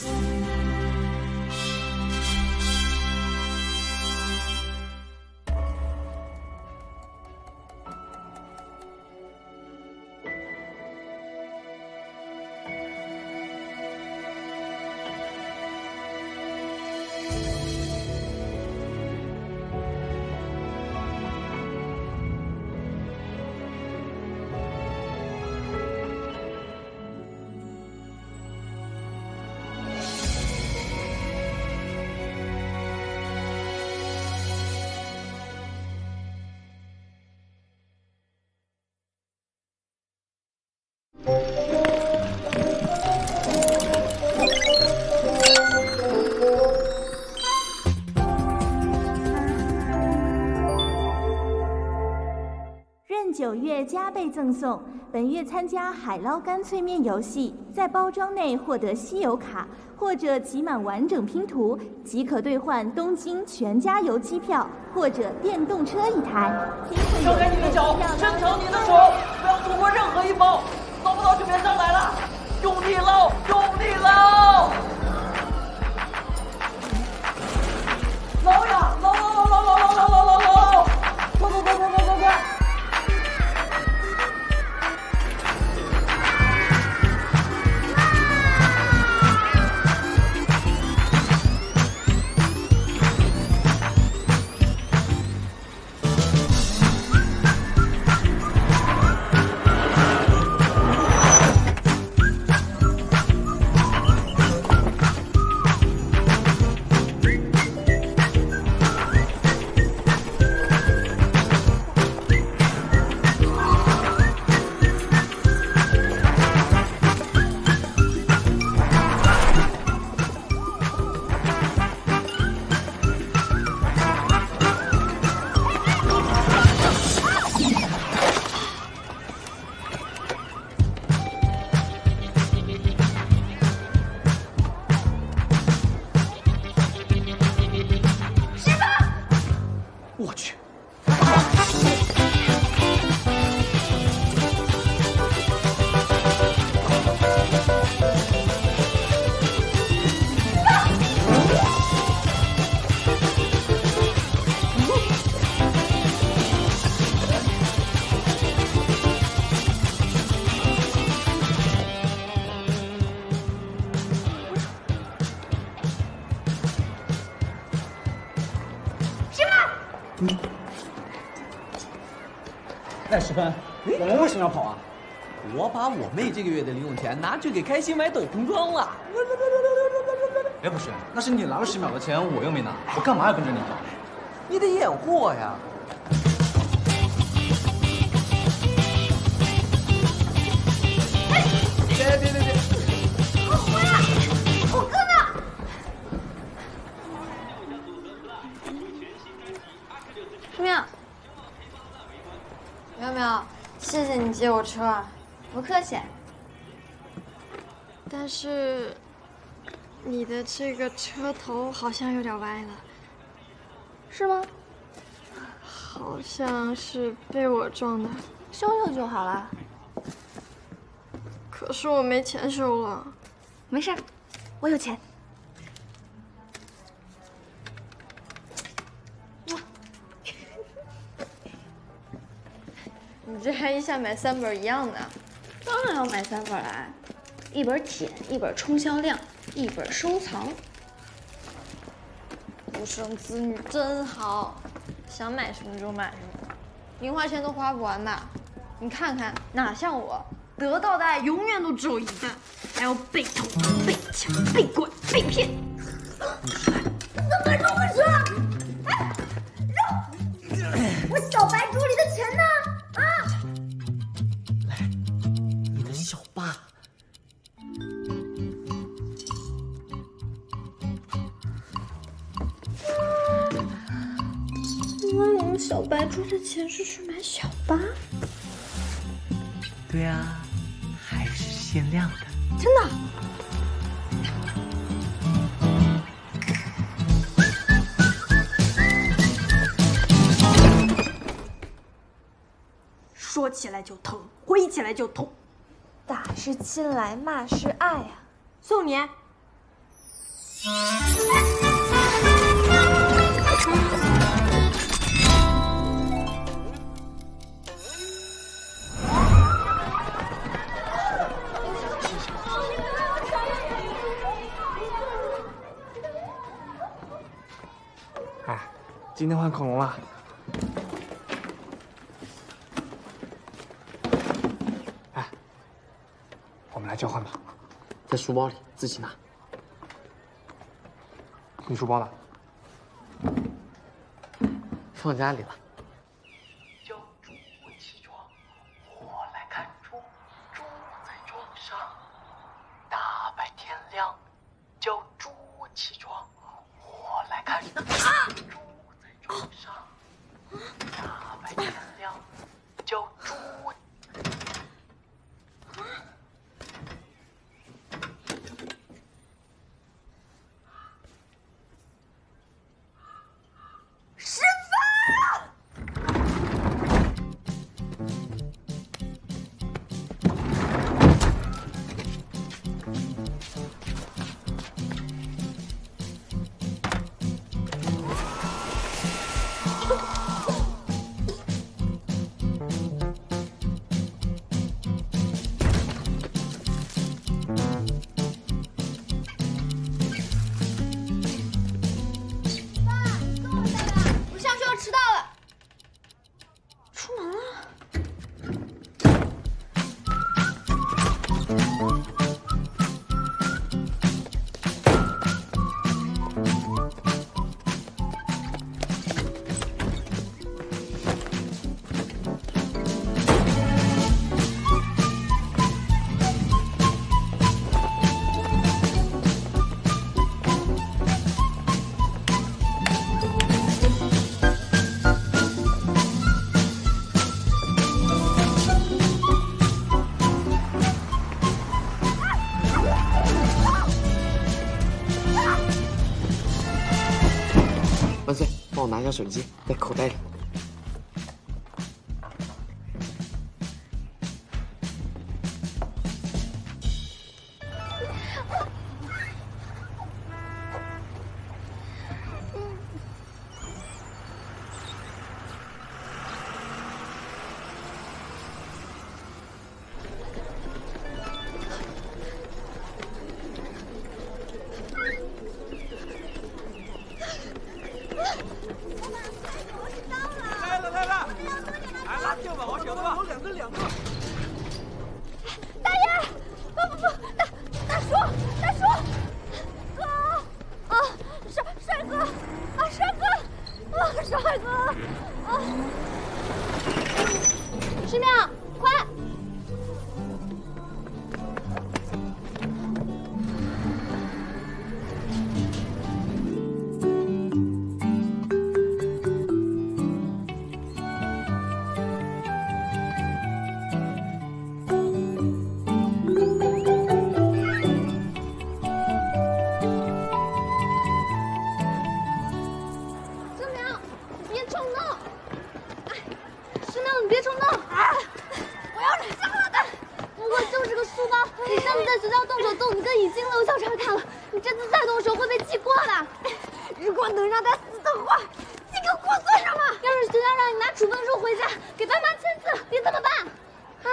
9月加倍赠送，本月参加海捞干脆面游戏，在包装内获得稀有卡，或者集满完整拼图，即可兑换东京全家游机票或者电动车1台。 张开你的脚，伸长你的手，不要错过任何一包，捞不到就别上来了，用力捞，用力捞！捞呀，捞！快！ 哎，石芬，我们为什么要跑啊？ 我把我妹这个月的零用钱拿去给开心买抖童装了。 哎，不是，那是你拿了10秒的钱，我又没拿，我干嘛要跟着你跑？ 你得掩护我呀。别！ 好活呀！我哥呢？ 什么呀？苗，谢谢你借我车， 不客气。 但是你的这个车头好像有点歪了， 是吗？ 好像是被我撞的， 修修就好了。 可是我没钱修了。 没事，我有钱。 你这还一下买3本一样的？ 当然要买3本来，一本舔，一本冲销量，一本收藏。 独生子女真好，想买什么就买什么，零花钱都花不完吧？你看看，哪像我，得到的爱永远都只有一半，还要被偷、被抢、被拐、被骗。 怎么这么说？哎，肉！我小白猪里的钱呢？啊！ 来，你的小八。 我用小白猪的钱是去买小八？ 对呀，还是限量的。 真的？ 说起来就疼，挥起来就痛。 打是亲来，骂是爱啊！ 送你。 哎，今天换恐龙了。哎，我们来交换吧。 在书包里，自己拿。 你书包呢？ 放家里了。 叫猪起床，我来看猪，猪在床上。大白天亮，叫猪起床，我来看猪，猪在床上。大白天亮，叫猪。 万岁，帮我拿一下手机，在口袋里。 10秒，快！ 怎么样？别冲动！哎，10秒，你别冲动！哎，我要是瞎了的。我就是个书包，你上次在学校动手动，你哥已经留校察看了。你这次再动手会被记过的。如果能让他死的话，记个过算什么？要是学校让你拿处分书回家给爸妈签字，你怎么办？啊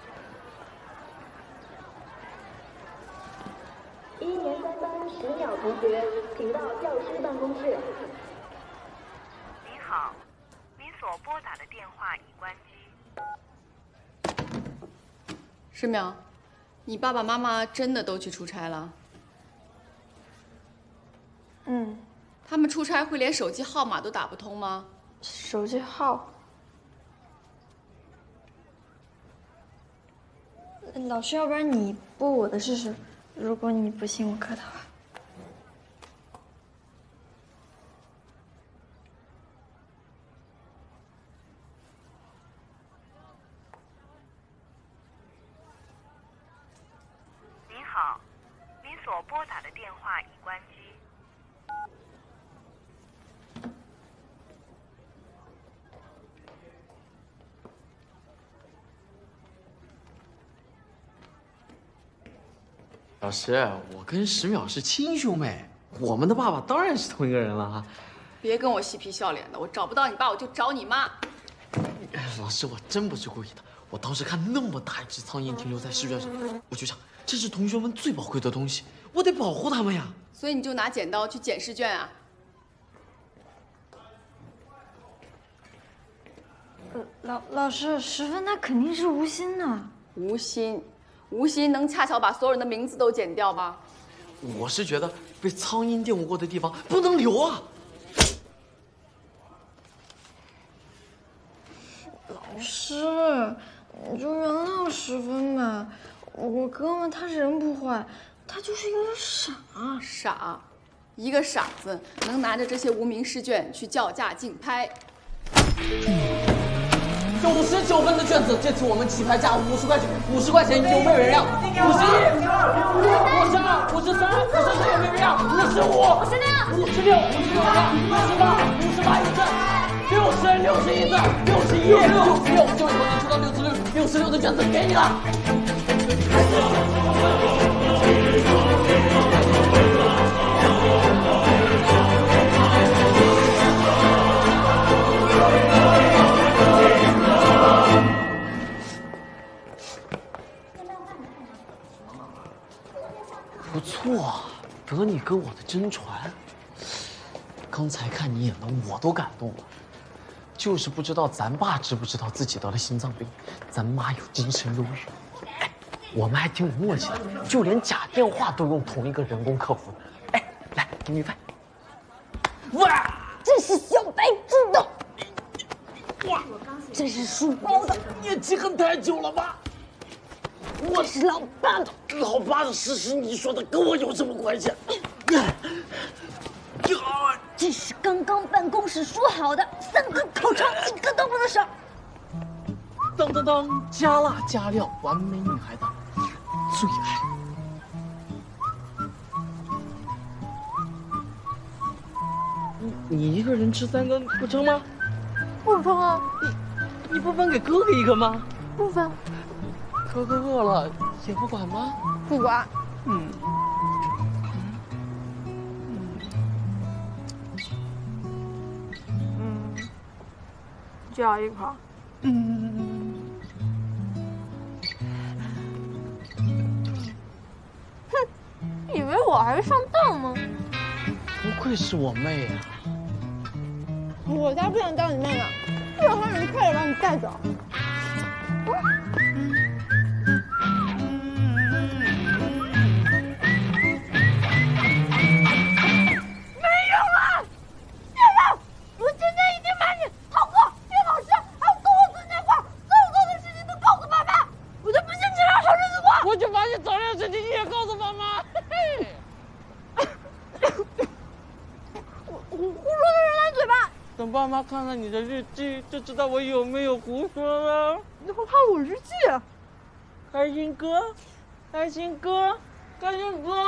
1年3班10秒同学，请到教师办公室。 您好，您所拨打的电话已关机。 10秒，你爸爸妈妈真的都去出差了？ 嗯， 他们出差会连手机号码都打不通吗？ 手机号。老师，要不然你拨我的试试？如果你不信我哥的话。 您好，您所拨打的电话已关机。 老师，我跟10秒是亲兄妹。 我们的爸爸当然是同一个人了哈。 别跟我嬉皮笑脸的，我找不到你爸，我就找你妈。 老师，我真不是故意的。我当时看那么大一只苍蝇停留在试卷上，我就想，这是同学们最宝贵的东西，我得保护他们呀。 所以你就拿剪刀去剪试卷啊？ 老师，10分他肯定是无心的。 无心能恰巧把所有人的名字都剪掉吗？ 我是觉得被苍蝇玷污过的地方不能留啊。 老师，你就原谅10分吧。我哥们他人不坏，他就是有点傻。 一个傻子能拿着这些无名试卷去叫价竞拍。 99分的卷子，这次我们起拍价50块钱，50块钱有没有人让？51、52、53、54有没有人让？55、56、58一次，60、61次，61、66，就以后能抽到66的卷子给你了。不错，得你跟我的真传。刚才看你演的，我都感动了。就是不知道咱爸知不知道自己得了心脏病，咱妈有精神忧郁。哎，我们还挺有默契的，就连假电话都用同一个人工客服。哎，来，给你一份。哇， 这是小白猪的。哇，这是书包的。 你也记恨太久了吧？ 我是老爸的。 老爸的事实你说的跟我有什么关系？ 这是刚刚办公室说好的，3个烤肠1个都不能少。 当当当，加辣加料，完美女孩的最爱。你一个人吃3根不撑吗？ 不撑啊！ 你不分给哥哥一个吗？ 不分。 哥哥饿了也不管吗？ 不管。就要1口。哼，以为我还是上当吗？ 不愧是我妹啊！ 我才不想当你妹呢，最好你快点把你带走。 等爸妈看看你的日记，就知道我有没有胡说了。 你会看我日记？ 开心哥，开心哥，开心哥！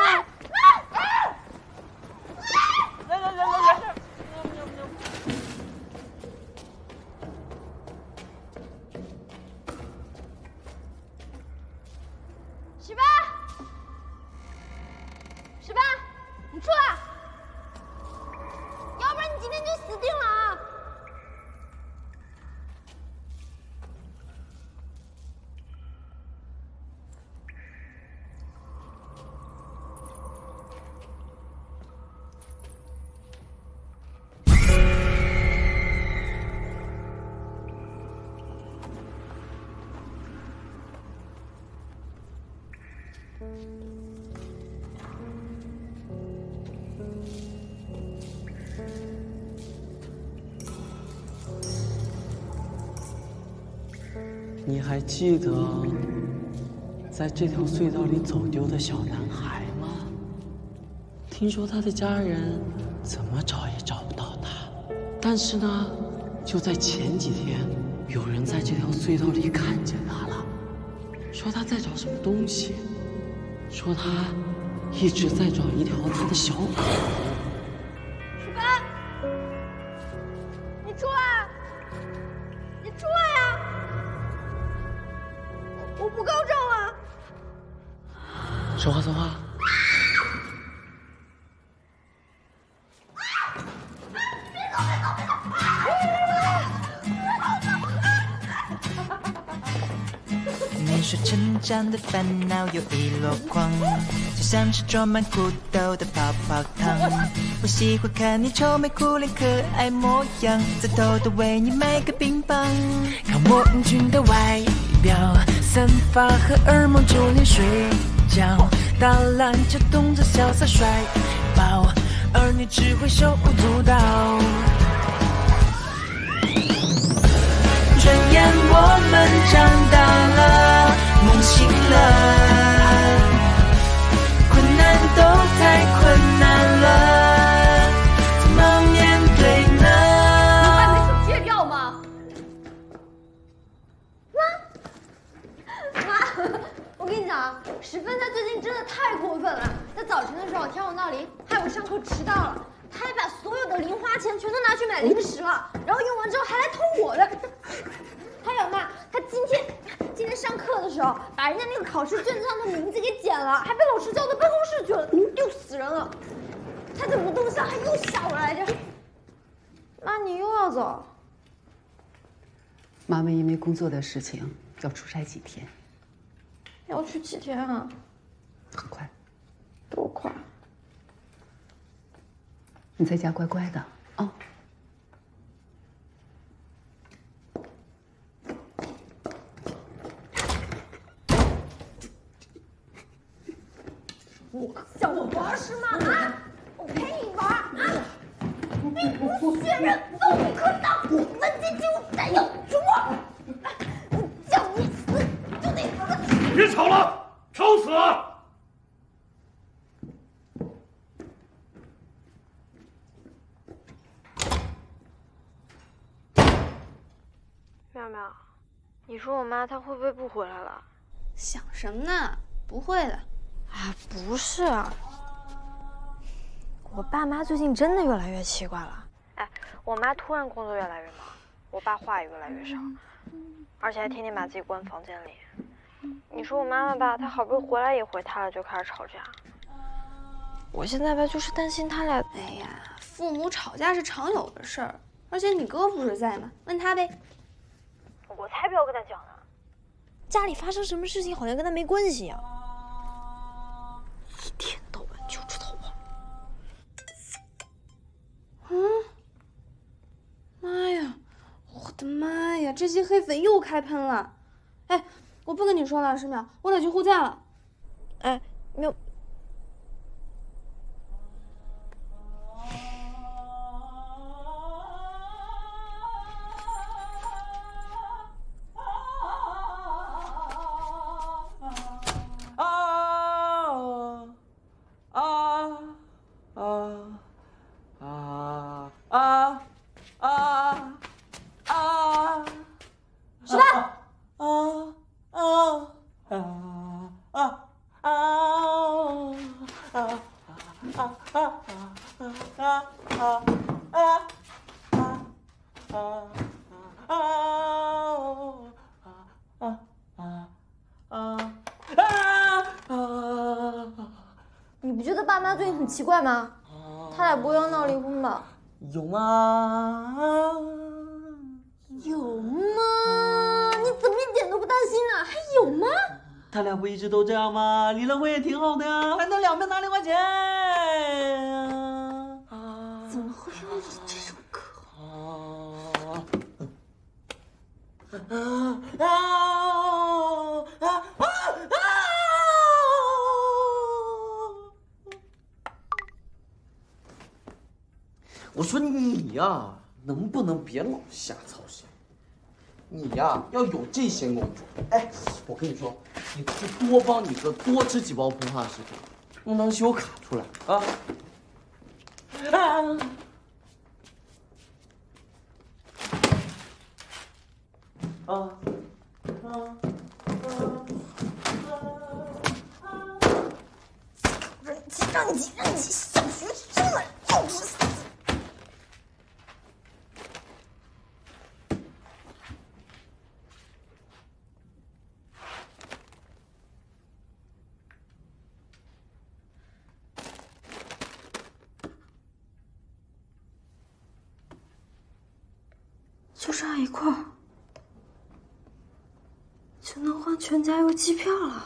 来！ 史班，你出来！要不然你今天就死定了啊！ 你还记得在这条隧道里走丢的小男孩吗？听说他的家人怎么找也找不到他，但是呢，就在前几天，有人在这条隧道里看见他了，说他在找什么东西，说他一直在找一条他的小狗。 史班，你出来！你出来呀！我不告状了。说话。 说成长的烦恼有一箩筐，就像是装满苦豆的泡泡糖。我喜欢看你愁眉苦脸可爱模样，再偷偷为你买个冰棒。看我英俊的外表，散发荷尔蒙就连睡觉，打篮球动作潇洒帅爆，而你只会手舞足蹈。转眼我们长大了，梦醒了，困难都太困难了，怎么面对呢？ 能把你手戒掉吗？妈，我跟你讲啊，十分他最近真的太过分了。在早晨的时候挑我闹铃，害我上课迟到了。他还把所有的零花钱全都拿去买零食了，然后用完之后还来偷我的。还有嘛，他今天上课的时候把人家那个考试卷子上的名字给剪了，还被老师叫到办公室去了，丢死人了。他在舞动上还又吓我来着。妈，你又要走？ 妈妈因为工作的事情要出差几天。 要去几天啊？ 很快。 多快？ 你在家乖乖的啊。 我想玩是吗？啊！我陪你玩啊！兵不血刃，纵不可挡，文姬精武但有拙。叫你死就得死！ 别吵了，吵死了！ 妙妙，你说我妈她会不会不回来了？ 想什么呢？不会的。 啊，不是啊，我爸妈最近真的越来越奇怪了。哎，我妈突然工作越来越忙，我爸话也越来越少，而且还天天把自己关房间里。你说我妈妈吧，她好不容易回来一回，他俩就开始吵架。我现在吧，就是担心他俩。 哎呀，父母吵架是常有的事儿，而且你哥不是在吗？问他呗。 我才不要跟他讲呢，家里发生什么事情好像跟他没关系一样。一天到晚就知道我。 妈呀，我的妈呀，这些黑粉又开喷了。哎，我不跟你说了，10秒，我得去护驾了。 哎，没有。你不觉得爸妈最近很奇怪吗？他俩不会要闹离婚吧？ 有吗？ 有吗？你怎么一点都不担心呢？还有吗？ 他俩不一直都这样吗？离了婚也挺好的呀，还能两边拿0块钱。 怎么会因为这首歌？ 我说你呀，能不能别老瞎操心？你呀，要有这些公主。哎，我跟你说，你就多帮你哥多吃几包膨化食品，能不能修卡出来啊？ 让你小学生了，幼稚死！就这样一块儿，就能换全家邮机票了。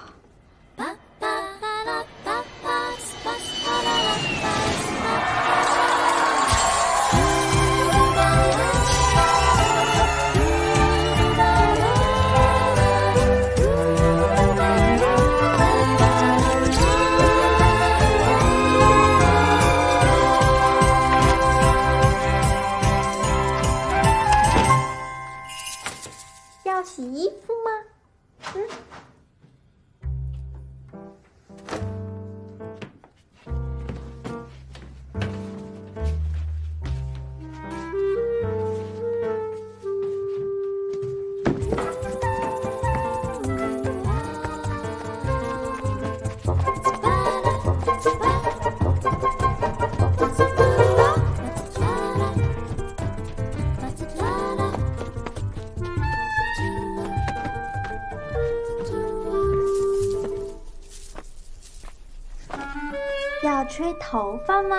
要洗衣服吗？要吹头发吗？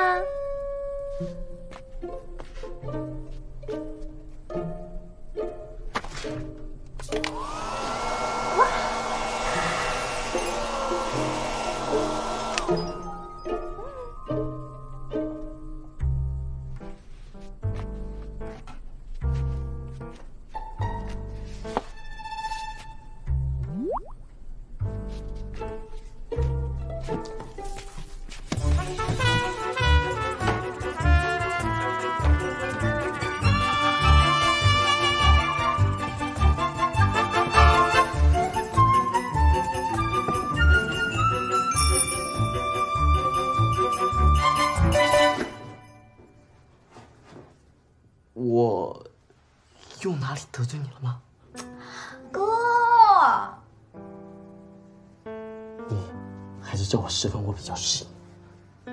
哇！ 我又哪里得罪你了吗？ 哥， 你还是叫我10分，我比较适应。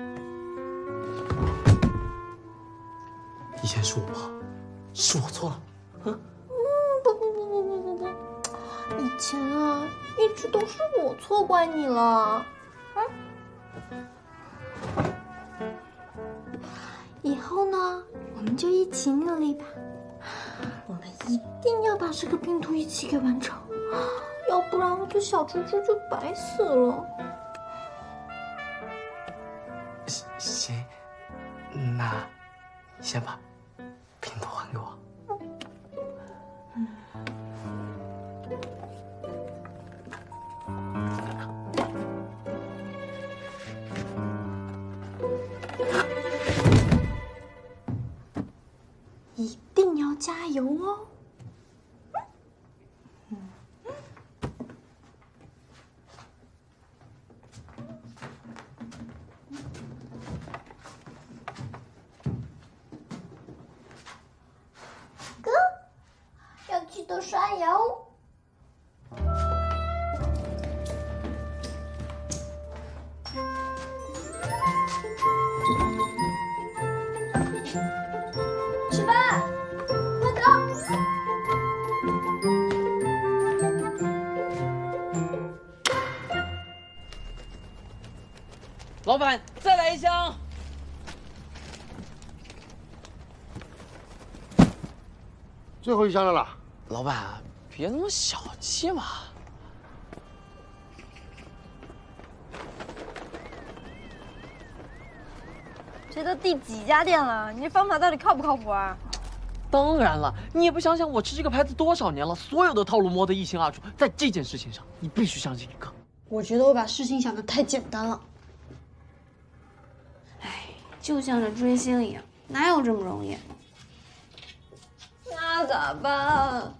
以前是我不好，是我错了。 不，以前啊，一直都是我错怪你了。以后呢，我们就一起努力吧。我们一定要把这个拼图一起给完成，要不然我的小猪猪就白死了。 行，那你先把拼图还给我。 一定要加油哦！哥，要记得刷牙哦。吃饭，快走！ 老板，再来一箱。 最后一箱了啦。 老板，别那么小气嘛。 这都第几家店了？你这方法到底靠不靠谱啊？ 当然了，你也不想想我吃这个牌子多少年了，所有的套路摸得一清二楚，在这件事情上，你必须相信一个。 我觉得我把事情想得太简单了。哎，就像是追星一样，哪有这么容易？ 那咋办？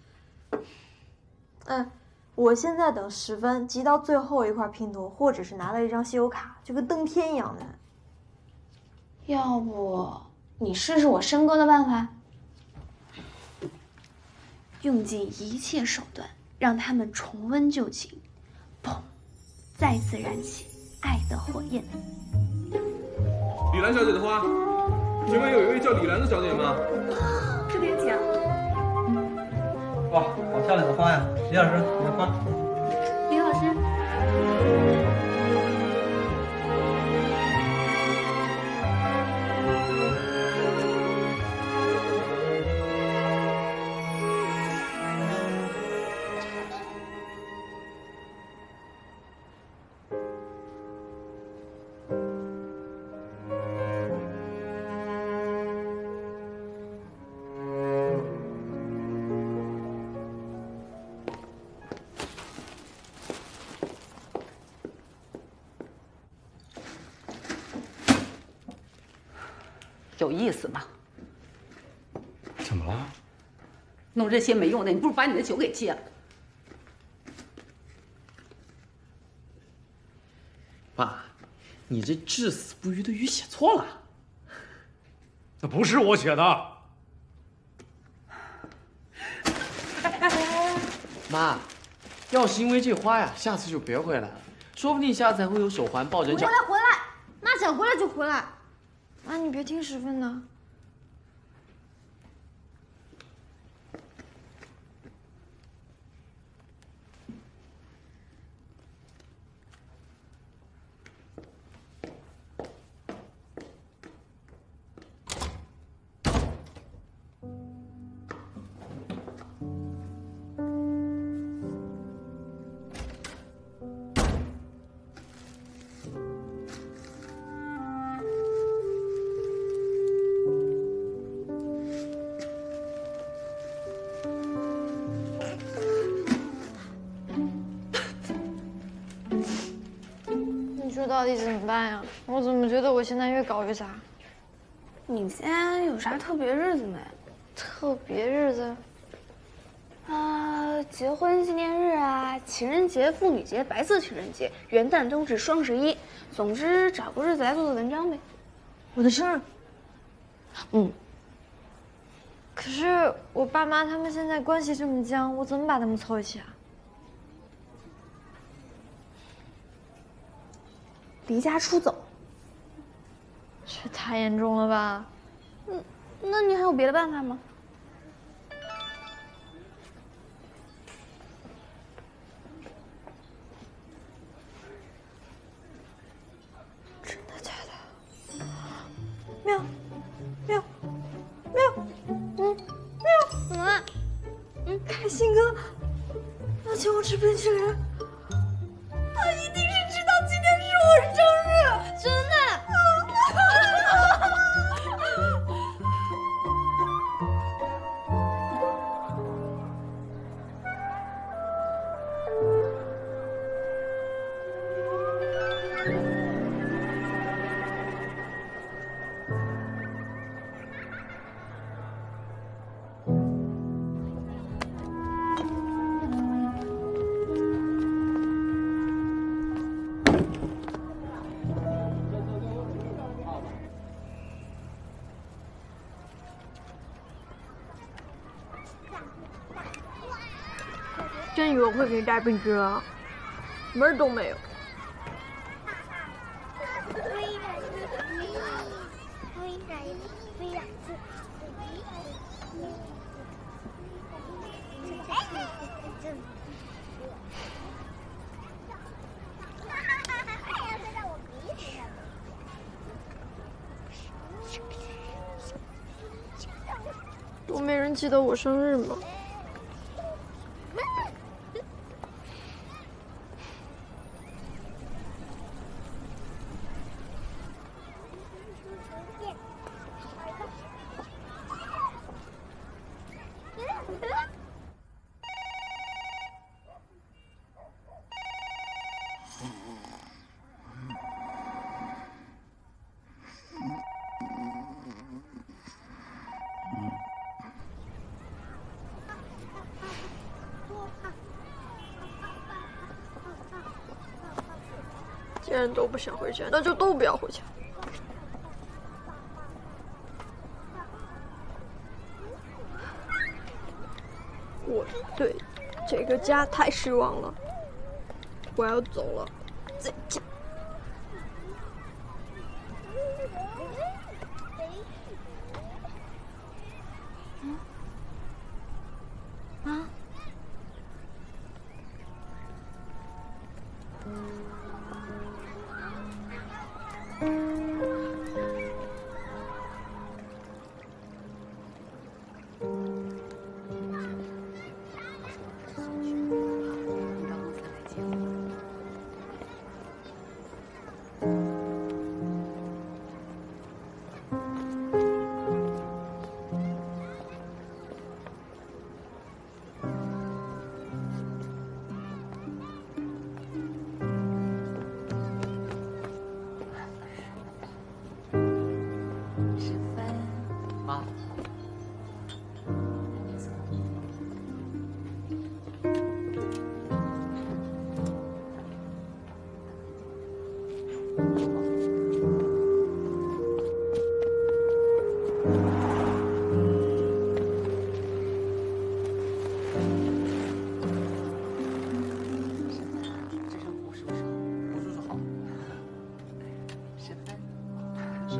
哎，我现在等10分，集到最后一块拼图，或者是拿到一张信用卡，就跟登天一样难。 要不你试试我申哥的办法，用尽一切手段让他们重温旧情，砰，再次燃起爱的火焰。 李兰小姐的花，请问有一位叫李兰的小姐吗？ 这边请。 哇，好漂亮的花呀！李老师，你的花。 李老师。 有意思吗？ 怎么了？ 弄这些没用的，你不如把你的酒给戒了。 爸，你这至死不渝的渝写错了。 那不是我写的。 妈，要是因为这花呀，下次就别回来了，说不定下次还会有手环抱枕奖。 回来！妈想回来就回来。妈，你别听10分的。这到底怎么办呀？我怎么觉得我现在越搞越杂？ 你今天有啥特别日子没？ 特别日子？ 结婚纪念日啊，情人节、妇女节、白色情人节、元旦、冬至、双11，总之找个日子来做做文章呗。 我的生日。可是我爸妈他们现在关系这么僵，我怎么把他们凑一起啊？ 离家出走， 这太严重了吧？ 那你还有别的办法吗？ 真的假的？妙，怎么了？开心哥要请我吃冰淇淋，他一定是知道今天是我生日，真的。真以为我会给你带冰淇淋啊？门儿都没有。都没人记得我生日吗？既然都不想回家，那就都不要回家。我对这个家太失望了，我要走了，再见。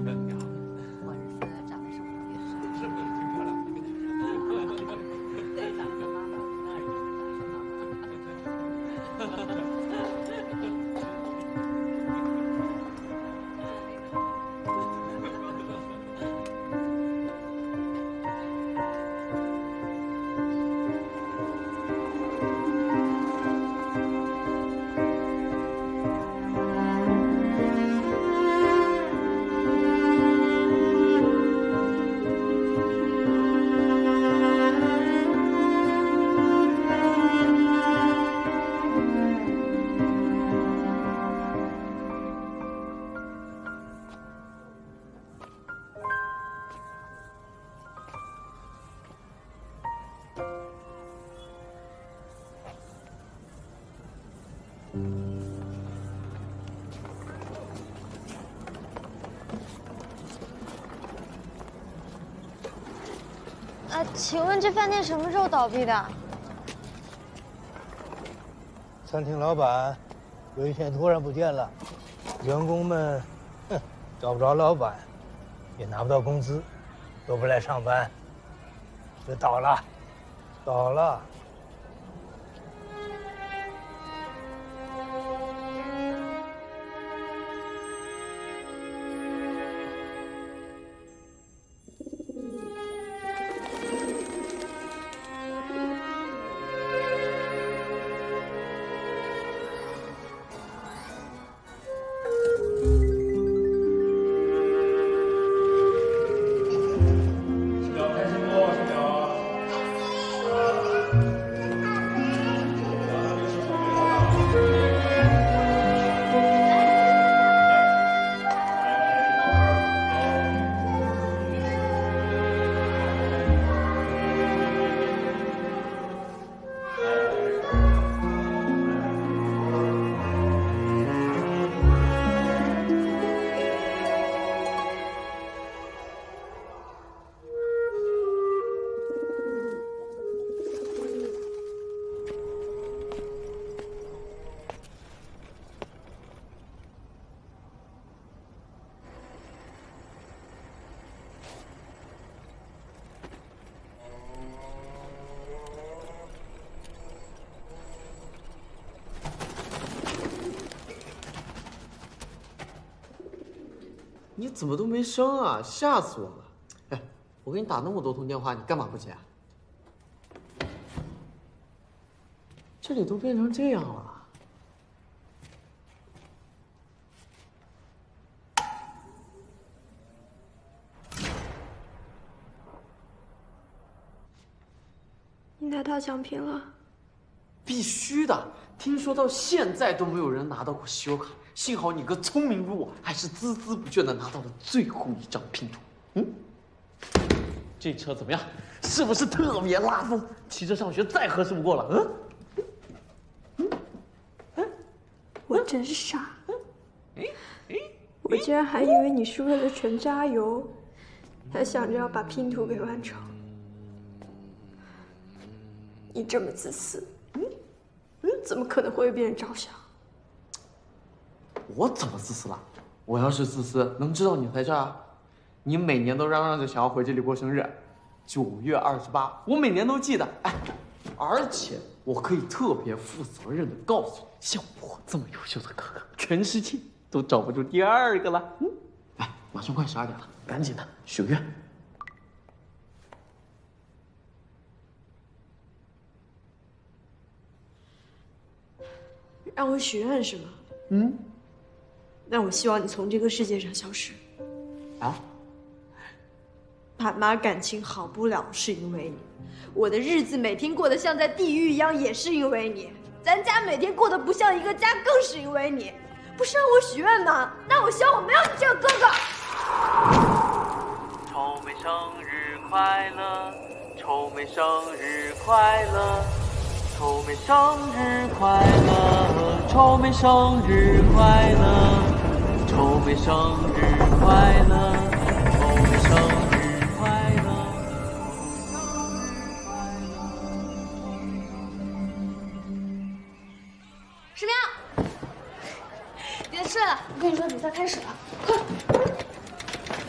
请问这饭店什么时候倒闭的？ 餐厅老板有一天突然不见了，员工们找不着老板，也拿不到工资，都不来上班，就倒了，倒了。 你怎么都没声啊？吓死我了！哎，我给你打那么多通电话，你干嘛不接啊？这里都变成这样了。 你拿到奖品了？ 必须的！听说到现在都没有人拿到过稀有卡。幸好你哥聪明如我，还是孜孜不倦的拿到了最后一张拼图。嗯，这车怎么样？是不是特别拉风？骑车上学再合适不过了。 我真傻。我竟然还以为你是为了纯加油，还想着要把拼图给完成。你这么自私，怎么可能会为别人着想？ 我怎么自私了？我要是自私，能知道你在这儿？你每年都嚷嚷着想要回这里过生日，9月28，我每年都记得。哎，而且我可以特别负责任的告诉你，像我这么优秀的哥哥，全世界都找不出第二个了。哎，马上快12点了，赶紧的许个愿。 让我许愿是吗？那我希望你从这个世界上消失。 啊？ 爸妈感情好不了是因为你，我的日子每天过得像在地狱一样也是因为你，咱家每天过得不像一个家更是因为你。不是让我许愿吗？那我希望我没有你这个哥哥。 臭美生日快乐，臭美生日快乐。臭美生日快乐，臭美生日快乐，臭美生日快乐，臭美生日快乐。 石喵，别睡了，我跟你说比赛开始了，快！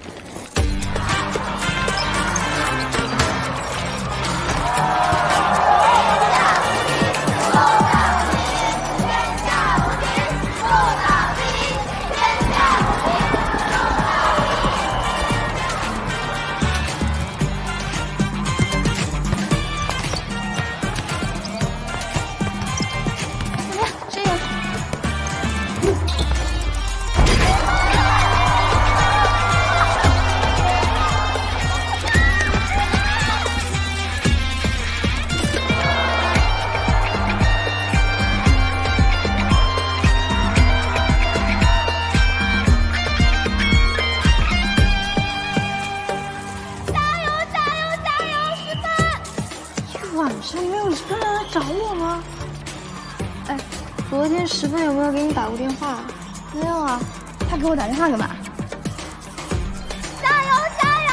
昨天10分有没有给你打过电话？ 没有啊，他给我打电话干嘛？加油加油！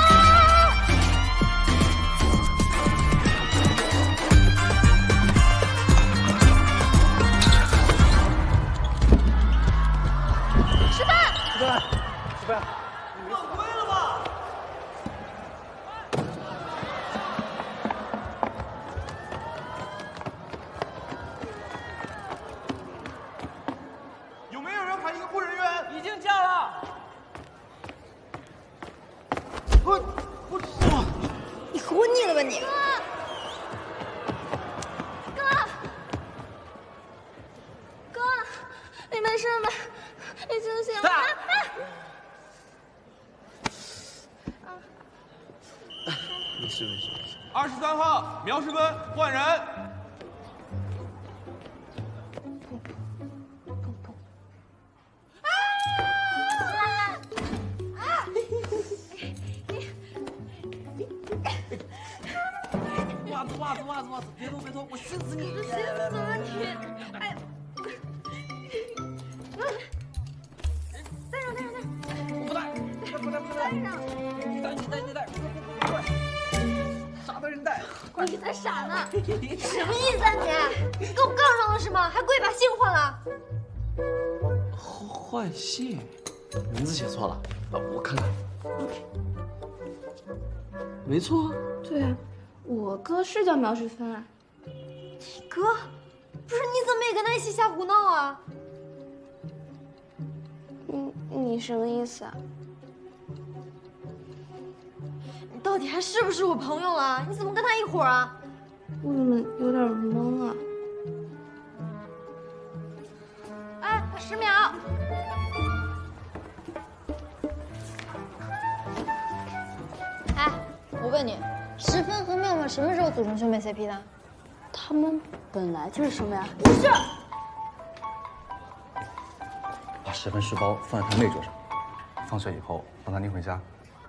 吃饭！ 犯规了吧？ 有没有人喊一个护人员？ 已经叫了。 你活腻了吧你？ 哥，你没事吧？你清醒吗？ 没事。 23号苗世芬换人。 袜子，别动，我熏死你！ 熏死了你！哎呀！带上！ 我不带！ 带上！ 你带！快！傻的人带！快！ 你才傻呢！什么意思啊你？跟我杠上了是吗？还故意把姓换了？ 换姓？名字写错了，我看看。没错。 对啊。我哥是叫苗世芬啊。 你哥？不是你怎么也跟他一起瞎胡闹啊？ 你什么意思啊？ 你到底还是不是我朋友了？你怎么跟他一伙儿啊？ 我怎么有点懵啊？ 哎，10秒。 哎，我问你。10分和妙妙什么时候组成兄妹 CP 的？ 他们本来就是兄妹啊。 不是。 把10分书包放在他妹桌上，放学以后帮他拎回家。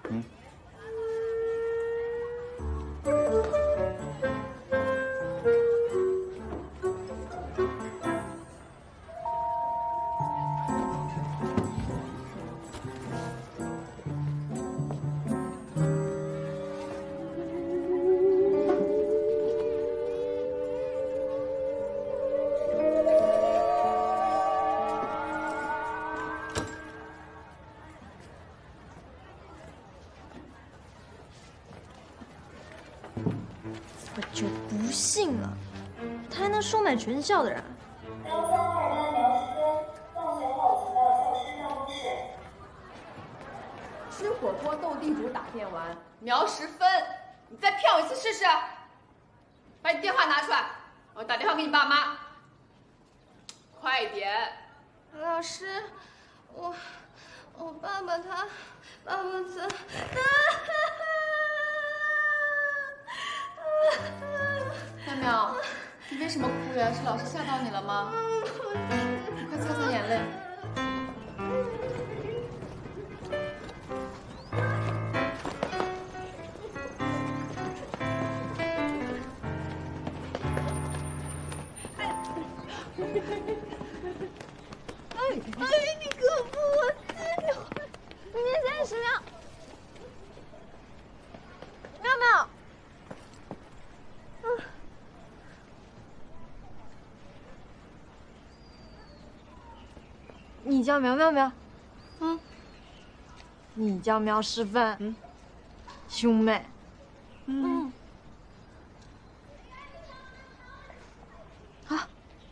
我就不信了，他还能收买全校的人。 吃火锅斗地主打电玩，苗10分，你再骗我一次试试。把你电话拿出来，我打电话给你爸妈。快点。 老师，我爸爸他。 妙妙，你为什么哭呀？是老师吓到你了吗？你快擦擦眼泪。 你可不，我自己会。你先10秒。妙。 你叫苗妙，你叫苗10分，兄妹，啊，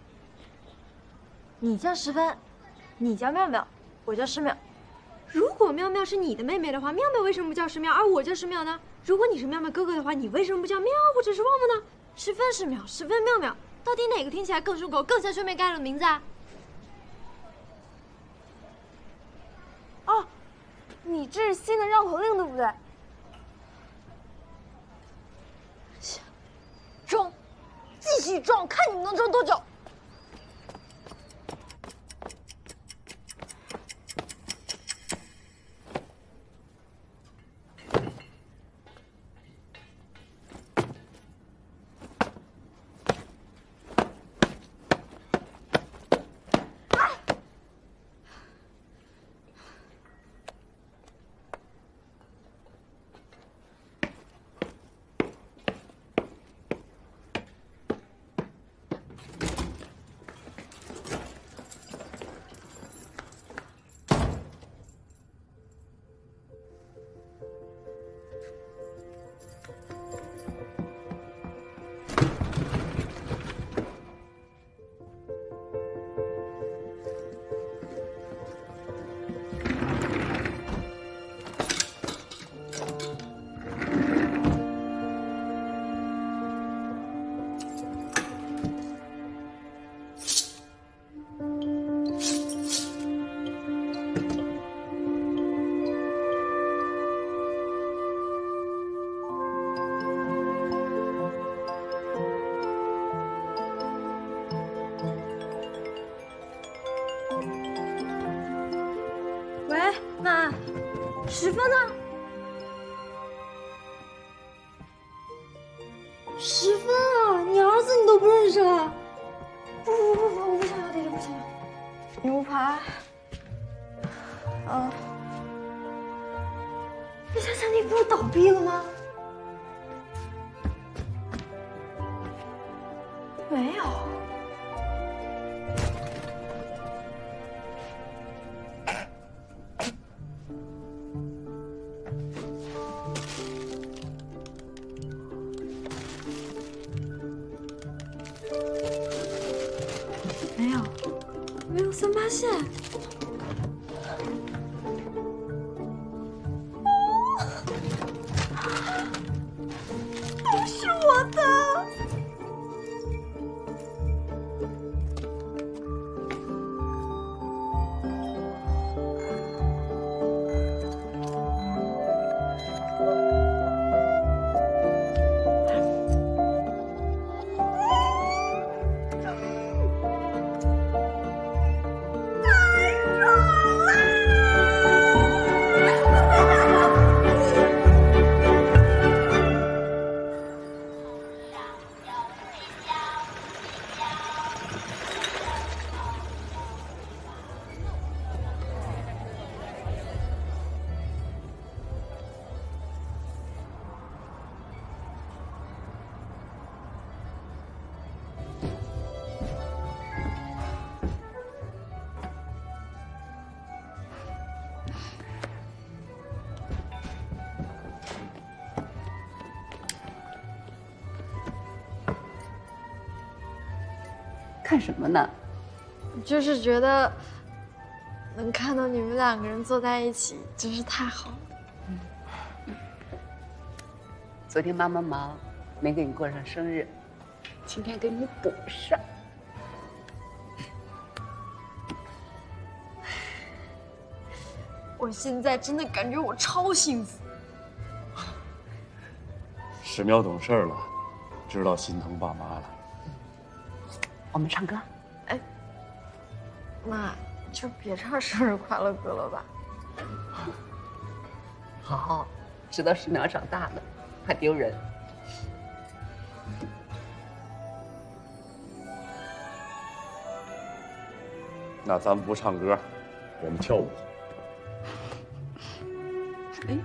你叫10分，你叫妙，我叫10秒。如果妙妙是你的妹妹的话，妙妙为什么不叫10秒，而我叫10秒呢？如果你是妙妙哥哥的话，你为什么不叫妙或者是旺旺呢？10分是秒，10分妙，到底哪个听起来更顺口，更像兄妹该有的名字啊？哦，你这是新的绕口令，对不对？装，继续装，看你们能装多久。 10分呢？10分啊！你儿子你都不认识啊？不，我不想要，弟弟不想要。牛排。这家餐厅不是倒闭了吗？没有。没有3-8线。都是我的。 看什么呢？ 就是觉得能看到你们2个人坐在一起，真是太好了。 昨天妈妈忙，没给你过上生日，今天给你补上。 我现在真的感觉我超幸福。 石苗懂事了，知道心疼爸妈了。 我们唱歌。 哎，妈，就别唱生日快乐歌了吧。 好，知道石苗长大了，怕丢人。 那咱们不唱歌，我们跳舞。 哎。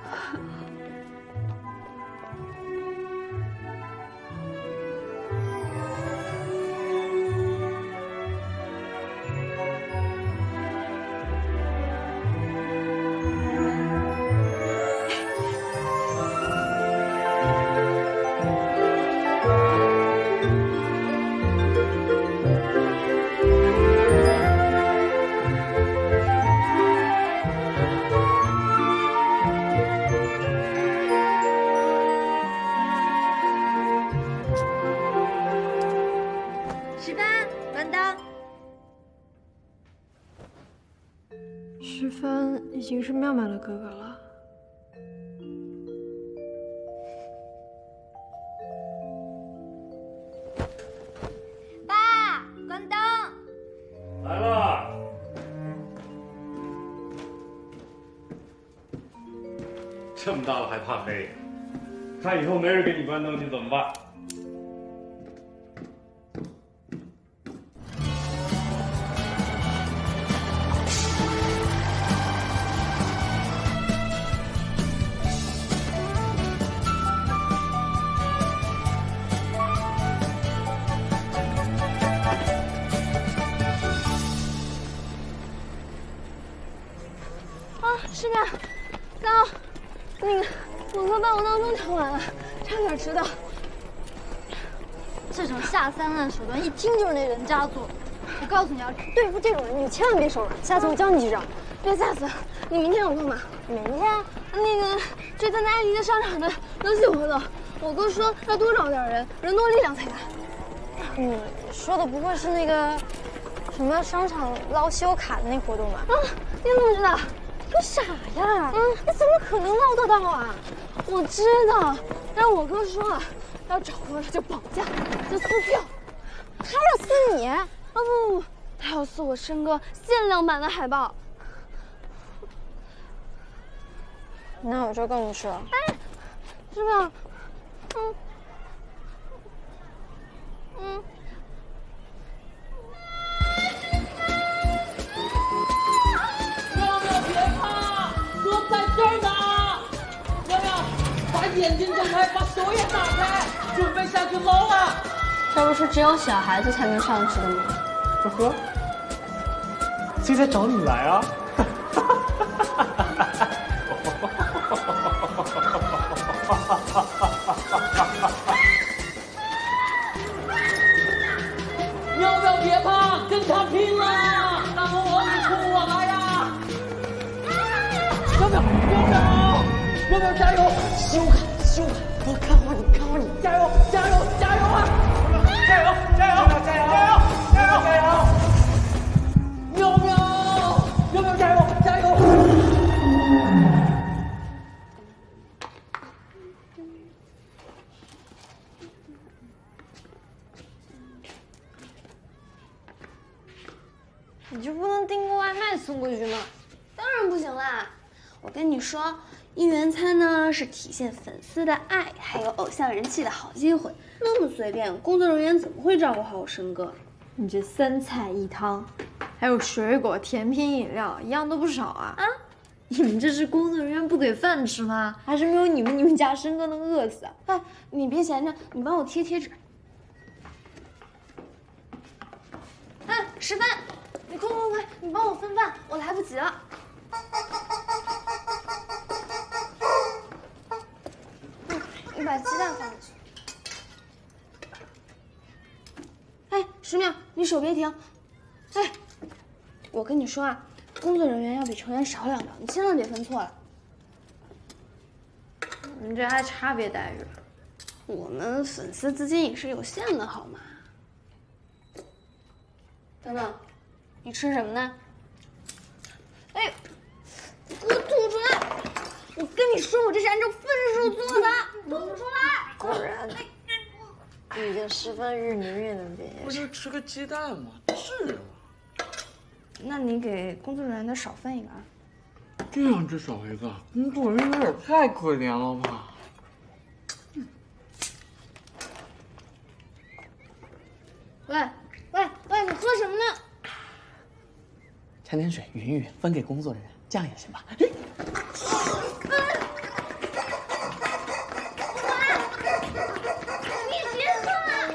徐帆已经是妙妙的哥哥了。 爸，关灯。 来了。这么大了还怕黑？看以后没人给你关灯，你怎么办？ 师妹，刚那个我哥把我闹钟调完了，差点迟到。这种下三滥手段，一听就是那人渣做。我告诉你啊，对付这种人，你千万别手软。下次我教你几招。别下次，你明天有空吗？明天那个去参加一个商场的游戏活动，我哥说要多找点人，人多力量才大。你说的不会是那个什么商场捞信用卡的那活动吧？啊，你怎么知道？你傻呀！你怎么可能捞得到啊？我知道，但我哥说了，要找不到他就绑架，就撕票。他要撕你？啊不，他要撕我申哥限量版的海报。 那我就跟你说，哎，是吧？ 妙妙别怕，哥在这儿呢。妙妙，把眼睛睁开，把手也打开，准备下去捞了。 这不是只有小孩子才能上去的吗？ 呵呵，谁在找你来啊？妙妙别怕，跟他拼了！大魔王，你冲我来呀！妙妙，妙妙，妙妙加油！修卡，修卡，我看好你，看好你，加油，加油，加油啊！加油，加油，加油，加油，加油，加油！妙妙，妙妙加油，加油！ 你就不能订个外卖送过去吗？ 当然不行啦！我跟你说，一元餐呢是体现粉丝的爱，还有偶像人气的好机会。那么随便，工作人员怎么会照顾好我生哥？ 你这3菜1汤，还有水果、甜品、饮料，一样都不少啊！啊，你们这是工作人员不给饭吃吗？还是没有你们家生哥能饿死啊？ 哎，你别闲着，你帮我贴贴纸。哎，石帆，你快，你帮我分饭，我来不及了。你把鸡蛋放进去。哎，石淼，你手别停。哎，我跟你说啊，工作人员要比成员少2道，你千万别分错了。 你们这还差别待遇？ 我们粉丝资金也是有限的，好吗？等等，你吃什么呢？哎，给我吐出来！我跟你说，我这是按照分数做的，吐出来！ 果然，已经10分日明日能毕业。 不就吃个鸡蛋吗？至于吗？ 那你给工作人员的少分一个啊。 这样只少一个，工作人员也太可怜了吧？ 喂，你喝什么呢？ 掺点水匀一匀，分给工作人员，这样也行吧？ 你别喝了！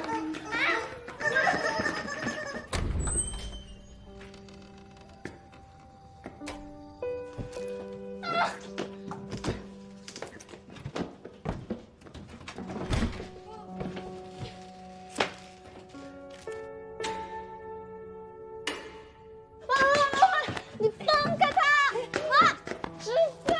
你放开他！啊，石帆！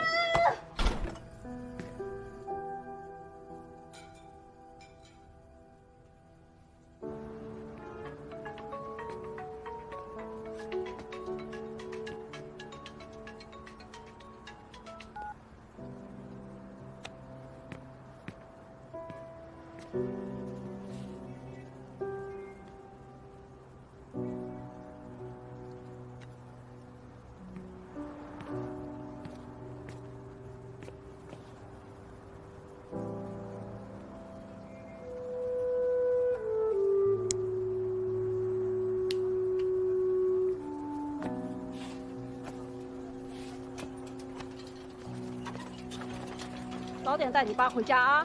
早点带你爸回家啊！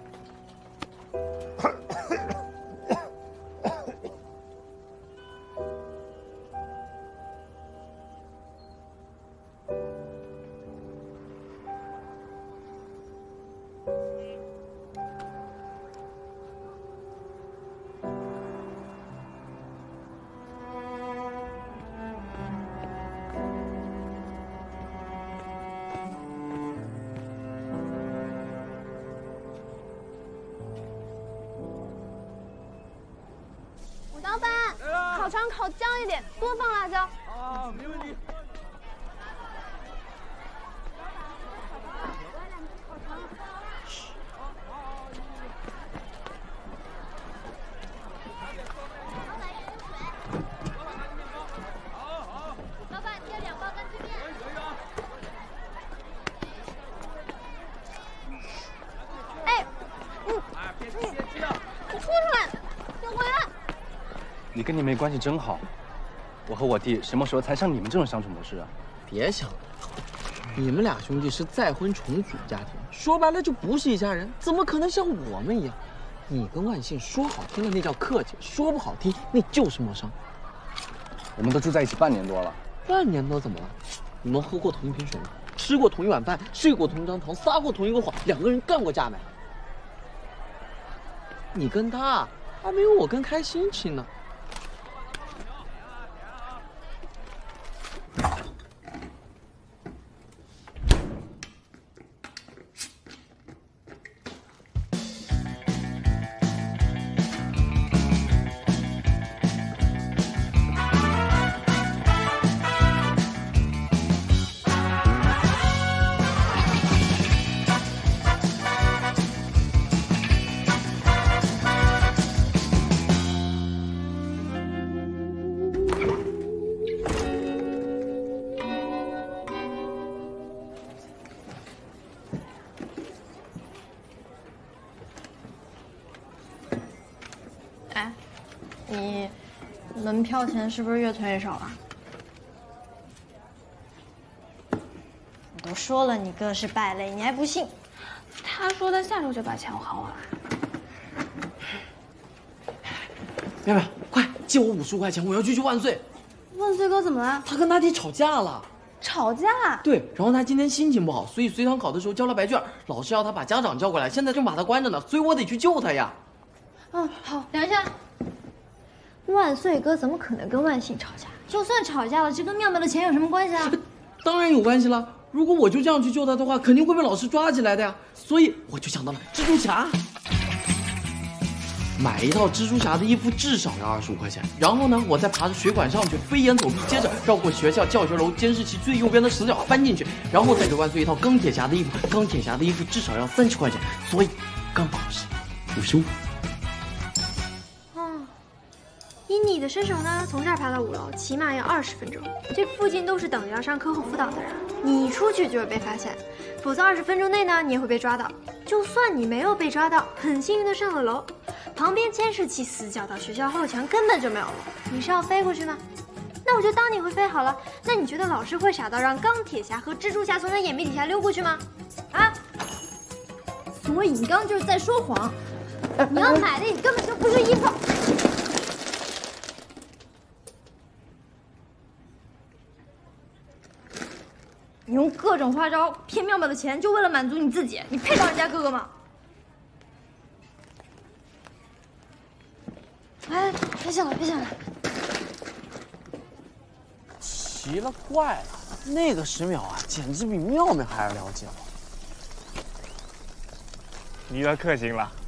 老板，烤肠烤姜一点，多放辣椒。 啊，没问题。 老板，贴2包干脆面。 你跟你妹关系真好，我和我弟什么时候才像你们这种相处模式啊？ 别想了，你们俩兄弟是再婚重组家庭，说白了就不是一家人，怎么可能像我们一样？你跟万幸说好听的那叫客气，说不好听那就是陌生。 我们都住在一起半年多了， 半年多怎么了？你们喝过同一瓶水吗？吃过同一碗饭，睡过同一张床，撒过同一个谎，两个人干过架没？你跟他还没有我跟开心亲呢。 你门票钱是不是越存越少啊？我都说了你哥是败类，你还不信？ 他说他下周就把钱还完。 妙妙，快借我55块钱，我要去万岁。 万岁哥怎么了？ 他跟他弟吵架了。 吵架？ 对，然后他今天心情不好，所以随堂考的时候交了白卷，老师要他把家长叫过来，现在正把他关着呢，所以我得去救他呀。 嗯，好，等一下。万岁哥怎么可能跟万幸吵架？就算吵架了，这跟妙妙的钱有什么关系啊？ 当然有关系了。如果我就这样去救他的话，肯定会被老师抓起来的呀。所以我就想到了蜘蛛侠，买一套蜘蛛侠的衣服至少要25块钱。然后呢，我再爬着水管上去，飞檐走壁，接着绕过学校教学楼监视器最右边的死角翻进去，然后再给万岁一套钢铁侠的衣服。钢铁侠的衣服至少要30块钱，所以刚好是55。 以你的身手呢，从这儿爬到5楼，起码要20分钟。这附近都是等着要上课后辅导的人，你出去就会被发现，否则20分钟内呢，你也会被抓到。就算你没有被抓到，很幸运的上了楼，旁边监视器死角到学校后墙根本就没有了。你是要飞过去吗？那我就当你会飞好了。那你觉得老师会傻到让钢铁侠和蜘蛛侠从他眼皮底下溜过去吗？啊？所以你刚刚就是在说谎。你要买的也根本就不是衣服。你用各种花招骗妙妙的钱，就为了满足你自己，你配当人家哥哥吗？哎，别想了，别想了。 奇了怪了，那个10秒啊，简直比妙妙还要了解我。 你要克星了？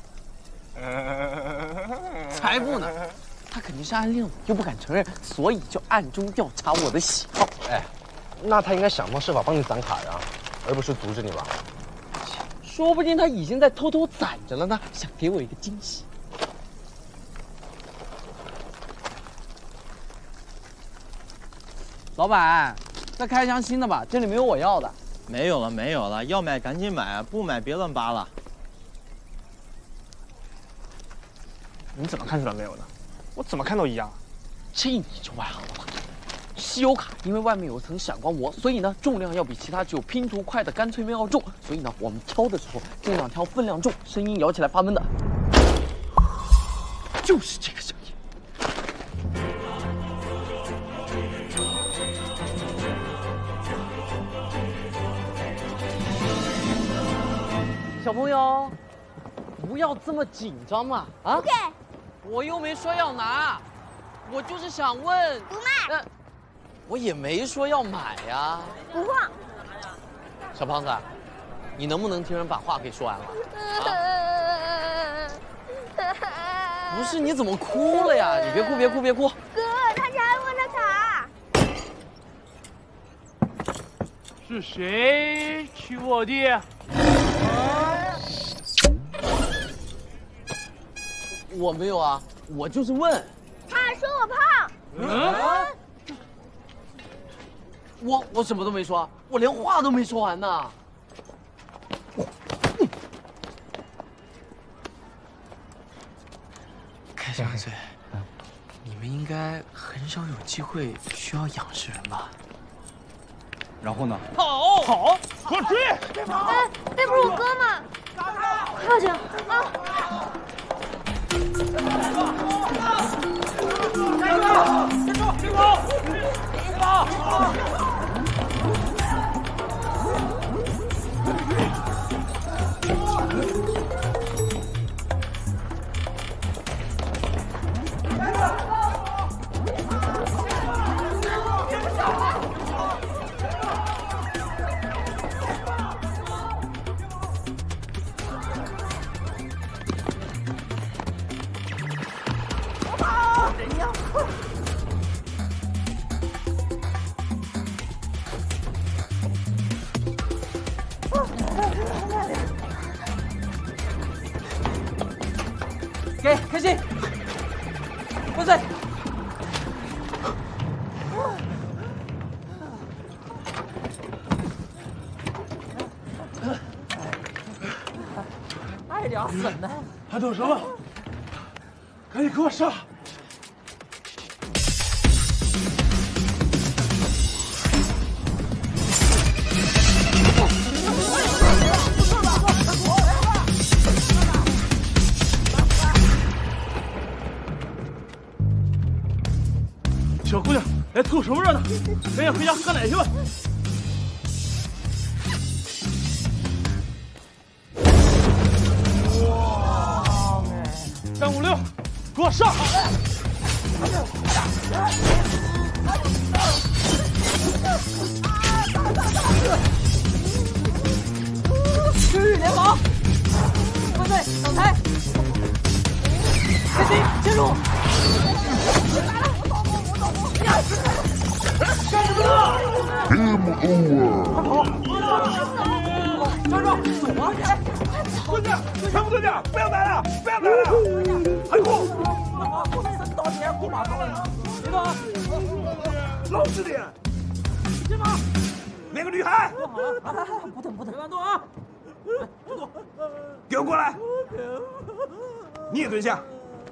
才不呢！他肯定是暗恋我，又不敢承认，所以就暗中调查我的喜好。 哎。那他应该想方设法帮你攒卡呀，而不是阻止你吧？ 说不定他已经在偷偷攒着了呢，想给我一个惊喜。老板，再开一箱新的吧，这里没有我要的。 没有了，没有了，要买赶紧买，不买别乱扒了。 你怎么看出来没有呢？我怎么看都一样。 这你就外行了吧？稀有卡因为外面有层闪光膜，所以呢重量要比其他只有拼图快的干脆面要重。所以呢我们挑的时候尽量挑分量重、声音摇起来发闷的。就是这个声音。小朋友，不要这么紧张嘛！啊？不给。我又没说要拿，我就是想问。 不卖。 我也没说要买呀。 不换。 小胖子，你能不能听人把话给说完了？啊、不是，你怎么哭了呀？你别哭，别哭，别哭。 哥，他拆我的卡。是谁娶我弟？ 我没有啊，我就是问。 他说我胖。 我什么都没说，我连话都没说完呢。开心万岁！ 你们应该很少有机会需要仰视人吧？ 然后呢？ 好，给我追！ 别跑！哎，那不是我哥吗？快报警啊！ 别跑！ 给开心，万岁！ 哎呀，神呢？还等什么？赶紧给我上！小姑娘，来凑什么热闹？赶紧回家喝奶去吧。哇！356，给我上！ 区域联防，万岁，上台！开心，切入！站住！走啊！ 蹲下！全部蹲下！不要打了！不要打了！还哭！ 别动啊！ 老实点！别跑！那个女孩！ 不疼，别乱动啊！ 给我过来！你也蹲下！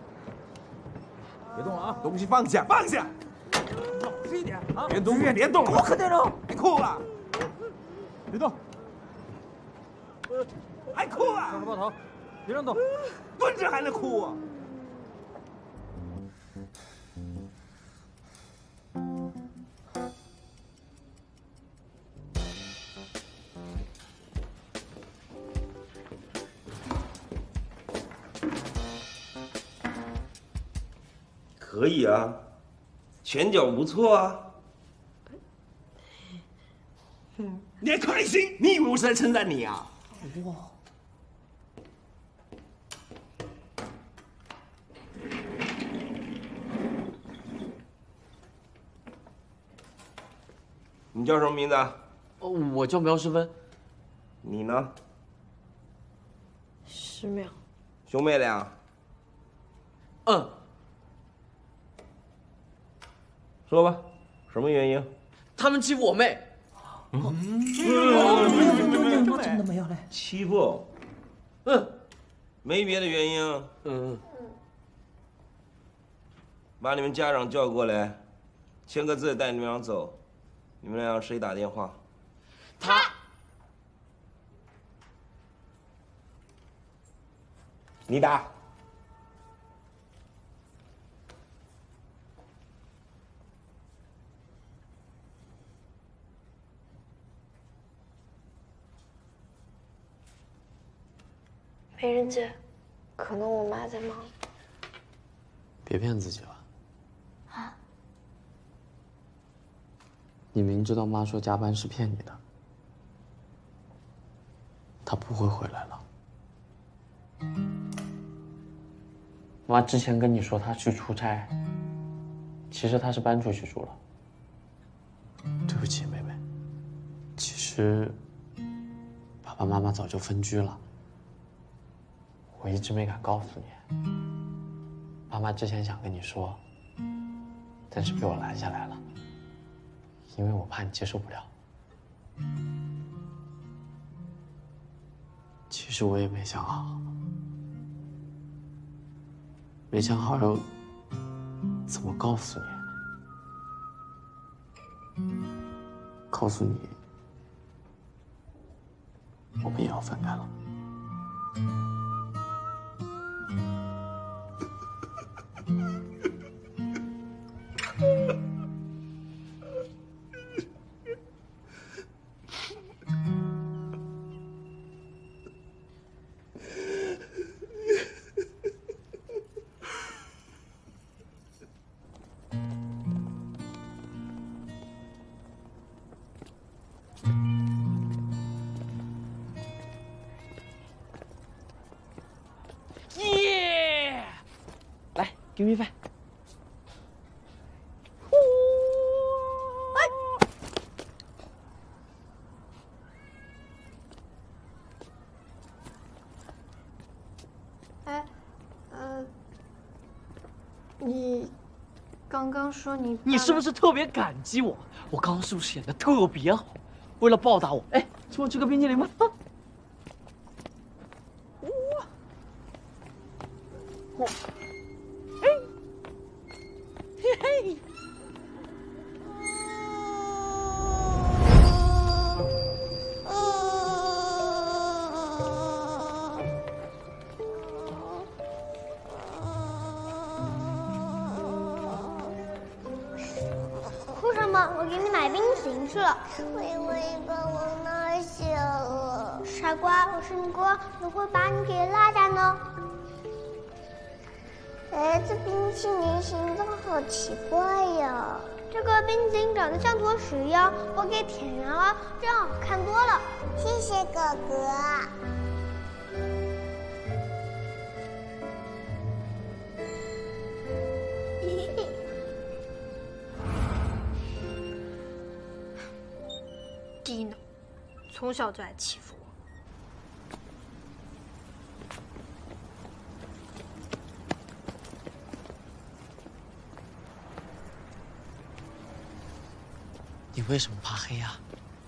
别动啊！ 东西放下，放下！ 老实一点啊！ 别动，别动！ 我可得了！ 别哭了！别动！还哭啊！ 抱头，别让动！ 蹲着还能哭啊？ 可以啊，拳脚不错啊。 你还开心？你以为我是在称赞你啊？ 哇！ 你叫什么名字啊？ 我叫苗时芬。 你呢 ？10秒。 兄妹俩。 嗯。 说吧，什么原因？ 他们欺负我妹。 怎么没有嘞？ 欺负？没别的原因。把你们家长叫过来，签个字带你们俩走。你们俩谁打电话？ 他。 你打。 没人接，可能我妈在忙。 别骗自己了。 啊？ 你明知道妈说加班是骗你的，她不会回来了。妈之前跟你说她去出差，其实她是搬出去住了。对不起，妹妹。其实爸爸妈妈早就分居了。我一直没敢告诉你，爸妈之前想跟你说，但是被我拦下来了，因为我怕你接受不了。其实我也没想好要怎么告诉你？告诉你，我们也要分开了。 耶！来 ，give me five。 你刚刚说你是不是特别感激我？我刚刚是不是演的特别好？为了报答我，哎，请我吃个冰淇淋吧。嘿嘿。 哭什么？我给你买冰淇淋去了。因为把我拉下了。傻瓜，我是你哥，怎么会把你给落下呢？哎，这冰淇淋形状好奇怪呀！这个冰淇淋长得像坨屎一样，我给舔圆了，这样好看多了。谢谢哥哥。 低能，从小就爱欺负我。 你为什么怕黑呀？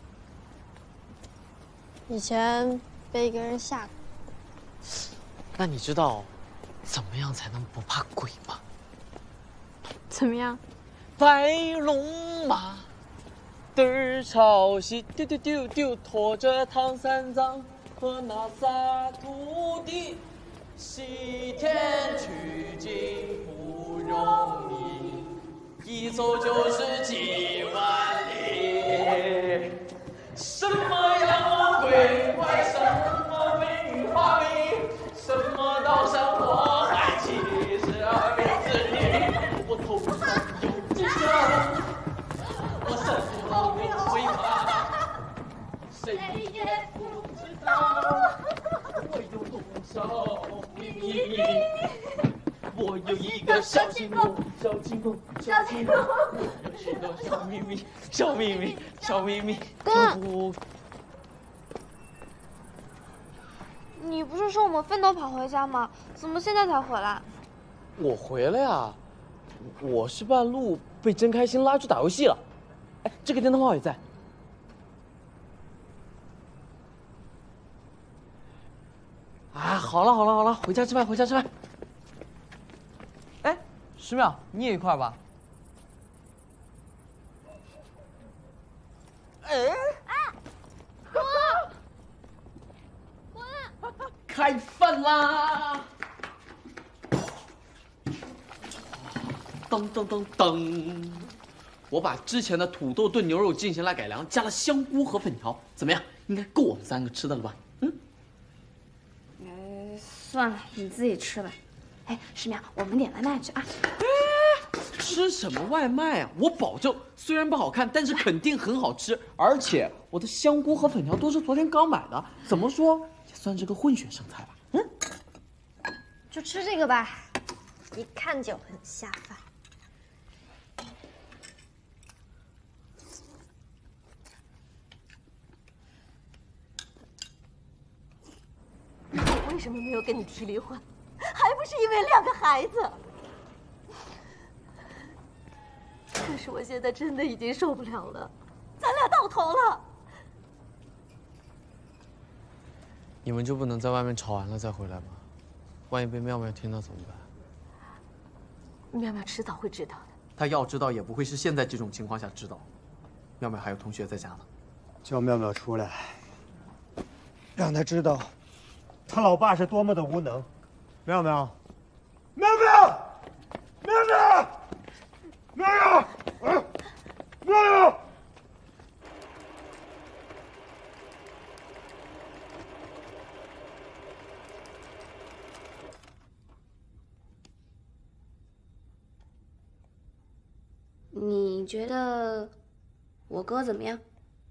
以前被一个人吓过。 那你知道怎么样才能不怕鬼吗？ 怎么样？ 白龙马，嘚儿朝西，丢丢丢丢，驮着唐三藏和那仨徒弟，西天取经不容易，一走就是几万里。什么妖鬼怪，什么美女花美，什么刀山火海，72辈子里，我头上有金针，我身后有尾巴，谁也不知道我有多少秘密。我有一个小金梦，小金梦，小金梦，有许多小秘密，小秘密，小秘密。 哥，你不是说我们分头跑回家吗？怎么现在才回来？ 我回来呀，我是半路被真开心拉去打游戏了。哎，这个电灯泡也在。啊，好了好了好了，回家吃饭，回家吃饭。哎，石淼，你也一块吧。哎， 哥，滚！ 开饭啦！噔噔噔噔，我把之前的土豆炖牛肉进行了改良，加了香菇和粉条，怎么样？应该够我们3个吃的了吧？ 算了，你自己吃吧。哎，石淼，我们点外卖去啊！ 吃什么外卖啊？我保证，虽然不好看，但是肯定很好吃。而且我的香菇和粉条都是昨天刚买的，怎么说也算是个混血生菜吧？ 就吃这个吧，一看就很下饭。 我为什么没有跟你提离婚？还不是因为2个孩子。可是我现在真的已经受不了了，咱俩到头了。 你们就不能在外面吵完了再回来吗？万一被妙妙听到怎么办？ 妙妙迟早会知道的。 他要知道，也不会是现在这种情况下知道。妙妙还有同学在家呢， 叫妙妙出来，让他知道，他老爸是多么的无能。妙妙，妙妙，妙妙，妙妙，妙妙。 你觉得我哥怎么样？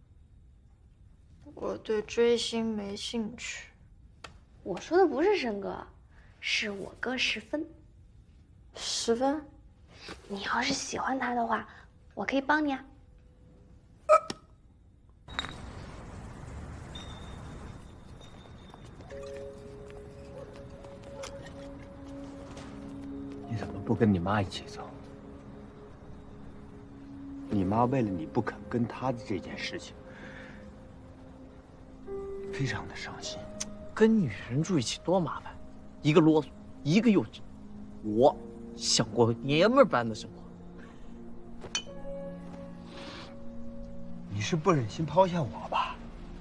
我对追星没兴趣。 我说的不是申哥，是我哥10分。 10分？ 你要是喜欢他的话，我可以帮你啊。 你怎么不跟你妈一起走？ 你妈为了你不肯跟他的这件事情，非常的伤心。 跟女人住一起多麻烦，一个啰嗦，一个幼稚。我想过爷们儿般的生活。 你是不忍心抛下我吧？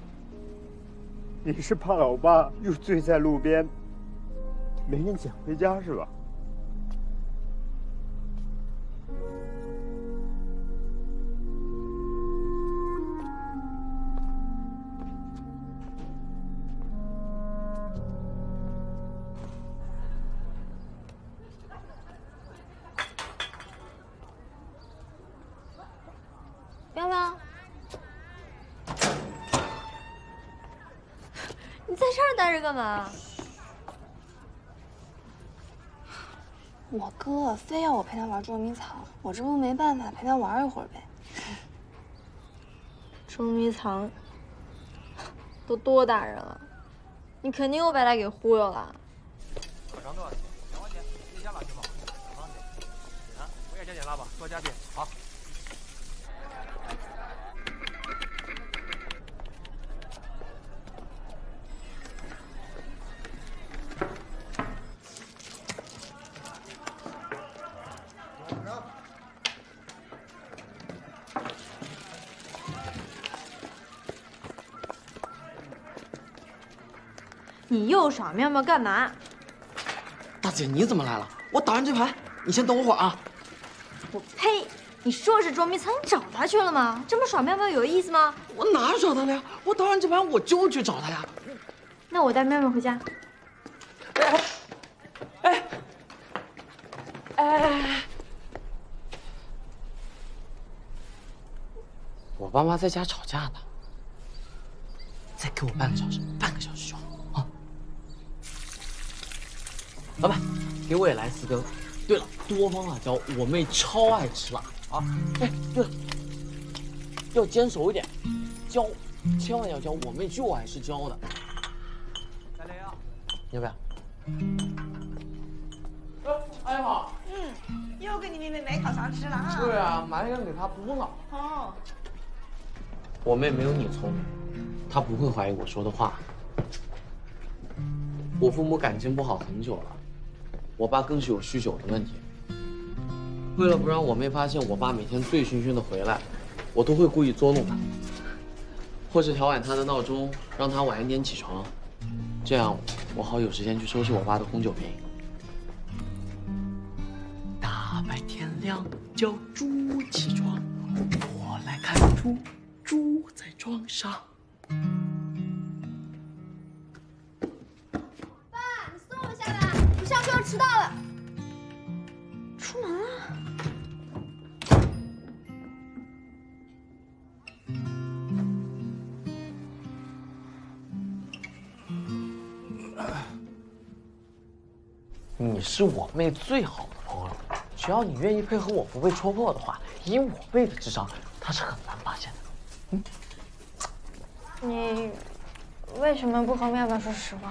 你是怕老爸又醉在路边，没人捡回家是吧？ 妙妙，你在这儿待着干嘛？ 我哥非要我陪他玩捉迷藏，我这不没办法陪他玩一会儿呗。 捉迷藏，都多大人了，你肯定又被他给忽悠了。 可长多少钱？2万钱，别加辣椒吧，2万钱。你呢？我也加点辣吧，多加点。好。 你又耍妙妙干嘛？ 大姐，你怎么来了？我打完这盘，你先等我会儿啊。 我呸！你说是捉迷藏，找他去了吗？这么耍妙妙有意思吗？ 我哪找他了呀？我打完这盘我就去找他呀。 那我带妙妙回家。 哎！我爸妈在家吵架呢，再给我半个小时，半个小时就好啊。老板，给我也来4根。对了，多放辣椒，我妹超爱吃辣啊。哎，对了，要煎熟一点，椒千万要椒，我妹就爱吃椒的。 再来啊！ 你要不要？阿姨好。 又给你妹妹买烤肠吃了啊？ 对啊，买点给她补脑。 哦。 我妹没有你聪明，她不会怀疑我说的话。我父母感情不好很久了，我爸更是有酗酒的问题。为了不让我妹发现我爸每天醉醺醺的回来，我都会故意捉弄他，或是调晚他的闹钟，让他晚一点起床，这样我好有时间去收拾我爸的红酒瓶。大白天亮叫猪起床，我来看猪，猪在床上。 爸，你送我下吧，我上课要迟到了。出门了。 你是我妹最好的朋友，只要你愿意配合我，不被戳破的话，以我妹的智商，她是很难发现的。 你为什么不和妙妙说实话？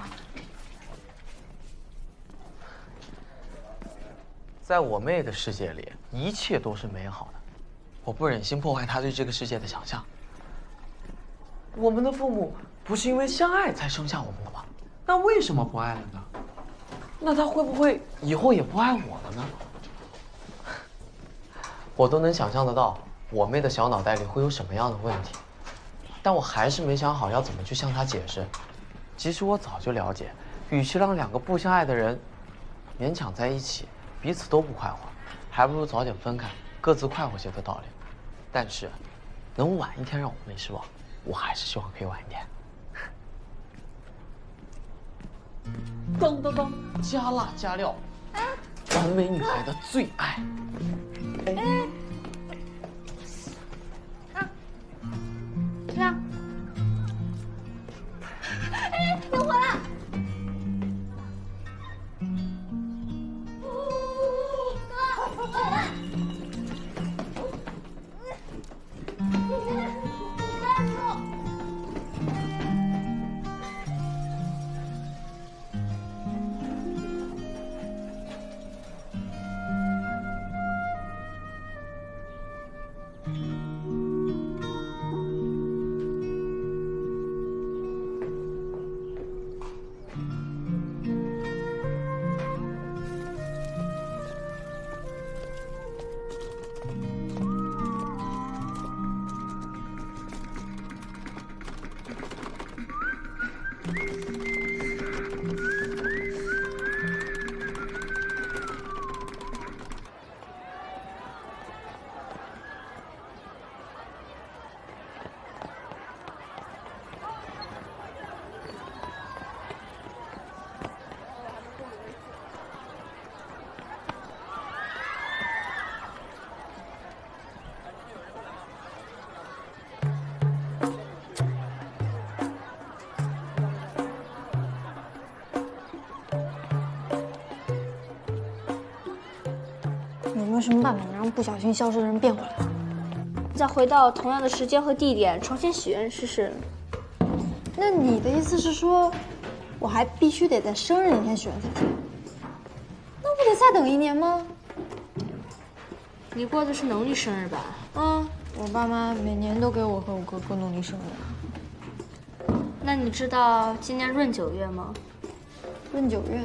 在我妹的世界里，一切都是美好的，我不忍心破坏她对这个世界的想象。我们的父母不是因为相爱才生下我们的吗？那为什么不爱了呢？那他会不会以后也不爱我了呢？ 我都能想象得到我妹的小脑袋里会有什么样的问题，但我还是没想好要怎么去向她解释。其实我早就了解，与其让两个不相爱的人勉强在一起，彼此都不快活，还不如早点分开，各自快活些的道理。但是，能晚一天让我妹失望，我还是希望可以晚一点。咚咚咚，加辣加料，完美女孩的最爱。 这样。哎，等会儿。 有没有什么办法能让不小心消失的人变回来？再回到同样的时间和地点，重新许愿试试。 那你的意思是说，我还必须得在生日那天许愿才行？那不得再等1年吗？ 你过的是农历生日吧？ 嗯，我爸妈每年都给我和我哥过农历生日。 那你知道今年闰9月吗？ 闰9月。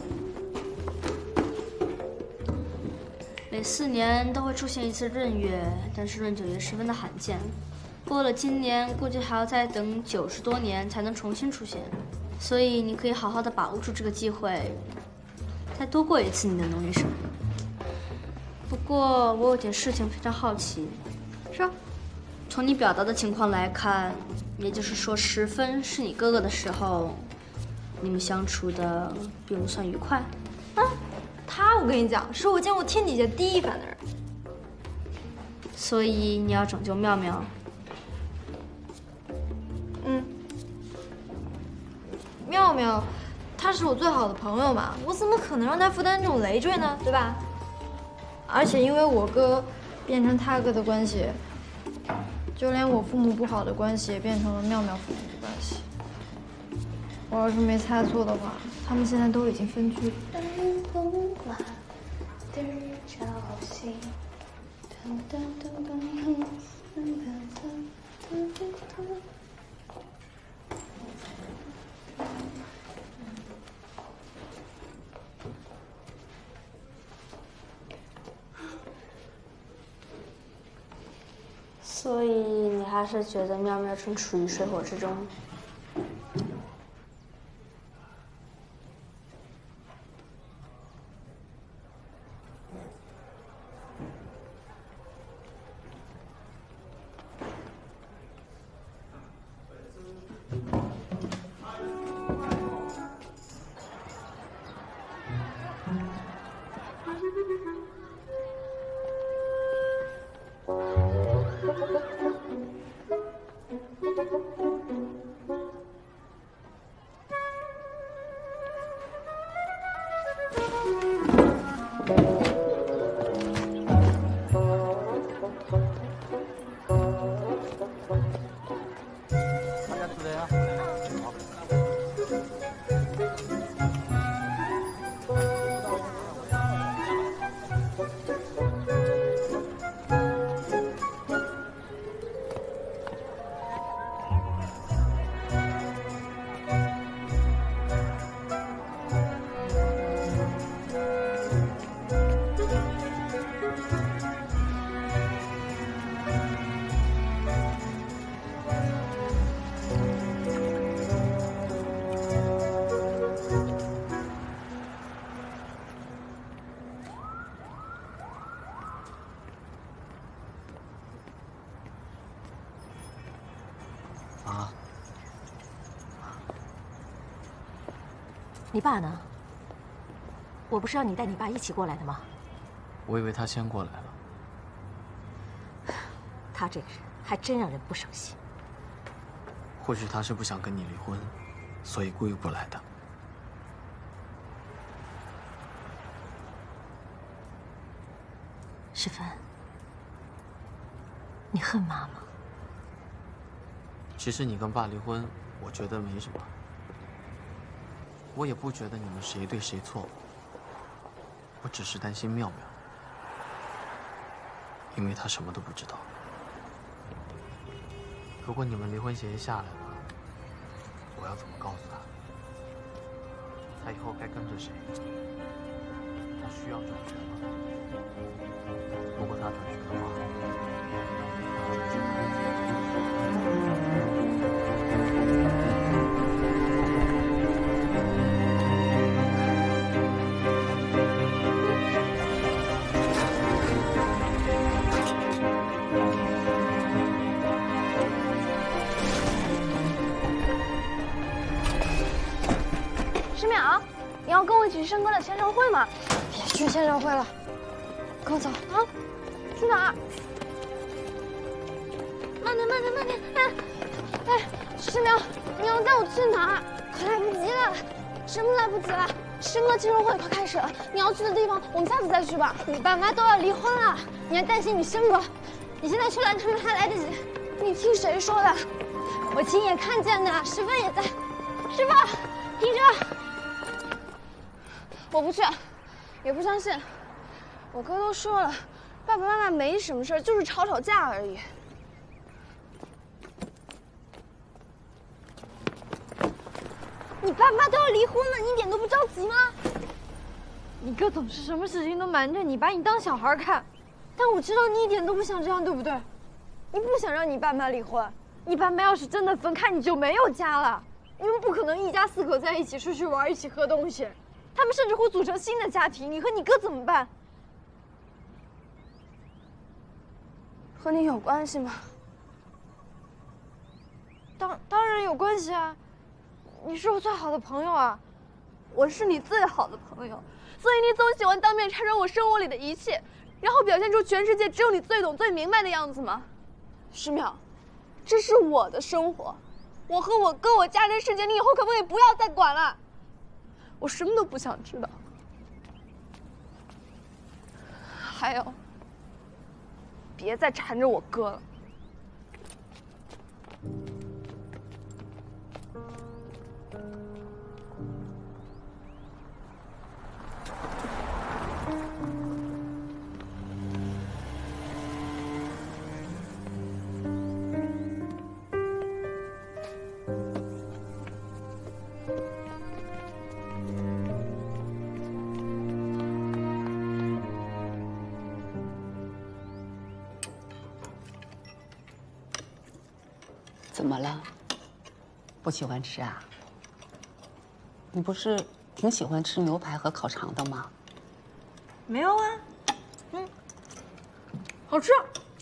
每4年都会出现一次闰月，但是闰9月十分的罕见。过了今年，估计还要再等90多年才能重新出现。所以你可以好好的把握住这个机会，再多过一次你的农历生日。不过我有点事情非常好奇。 是啊。 从你表达的情况来看，也就是说10分是你哥哥的时候，你们相处的并不算愉快。 啊，他我跟你讲，是我见过天底下第一烦的人。 所以你要拯救妙妙。 嗯。妙妙，她是我最好的朋友嘛，我怎么可能让她负担这种累赘呢？对吧？而且因为我哥变成他哥的关系，就连我父母不好的关系也变成了妙妙父母的关系。我要是没猜错的话，他们现在都已经分居了。 所以你还是觉得妙妙正处于水火之中。 你爸呢？我不是让你带你爸一起过来的吗？ 我以为他先过来了。 他这个人还真让人不省心。 或许他是不想跟你离婚，所以故意不来的。 世芬，你恨妈吗？ 其实你跟爸离婚，我觉得没什么。我也不觉得你们谁对谁错，我只是担心妙妙，因为她什么都不知道。如果你们离婚协议下来了，我要怎么告诉她？她以后该跟着谁？她需要转学吗？如果她转学的话， 石淼，你要跟我一起去申哥的签售会吗？别去签售会了，跟我走啊！去哪儿？慢点，慢点，慢点！哎，石淼，你要带我去哪儿？快来不及了，什么来不及了？申哥签售会快开始了，你要去的地方我们下次再去吧。你爸妈都要离婚了，你还担心你申哥？你现在去拦他们还来得及。你听谁说的？我亲眼看见的，师傅也在。师傅，停车！我不去，也不相信。我哥都说了，爸爸妈妈没什么事，就是吵吵架而已。你爸妈都要离婚了，你一点都不着急吗？你哥总是什么事情都瞒着你，把你当小孩看。但我知道你一点都不想这样，对不对？你不想让你爸妈离婚，你爸妈要是真的分开，你就没有家了。你们不可能一家四口在一起出去玩，一起喝东西。他们甚至会组成新的家庭，你和你哥怎么办？和你有关系吗？当然有关系啊！你是我最好的朋友啊，我是你最好的朋友，所以你总喜欢当面拆穿我生活里的一切，然后表现出全世界只有你最懂、最明白的样子吗？石淼，这是我的生活，我和我哥、我家人的事情，你以后可不可以不要再管了？我什么都不想知道。还有，别再缠着我哥了。 怎么了？不喜欢吃啊？你不是挺喜欢吃牛排和烤肠的吗？ 没有啊，好吃。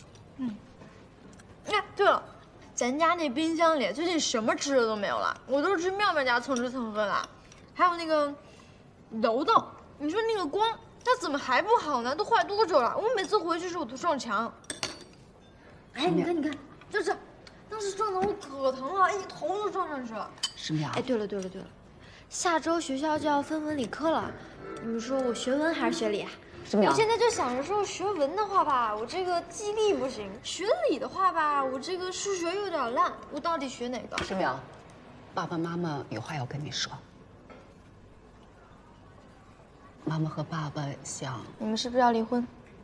哎，对了，咱家那冰箱里最近什么吃的都没有了，我都是去妙妙家蹭吃蹭喝的。还有那个豆豆，你说那个光，它怎么还不好呢？都坏多久了？我每次回去时我都撞墙。哎，你看，就这。当时撞得我可疼了，一头就撞上去了。 石淼， 哎，对了，下周学校就要分文理科了，你们说我学文还是学理啊？ 石淼， 我现在就想着说，学文的话吧，我这个记忆力不行；学理的话吧，我这个数学有点烂。我到底学哪个？ 石淼，爸爸妈妈有话要跟你说。妈妈和爸爸想， 你们是不是要离婚？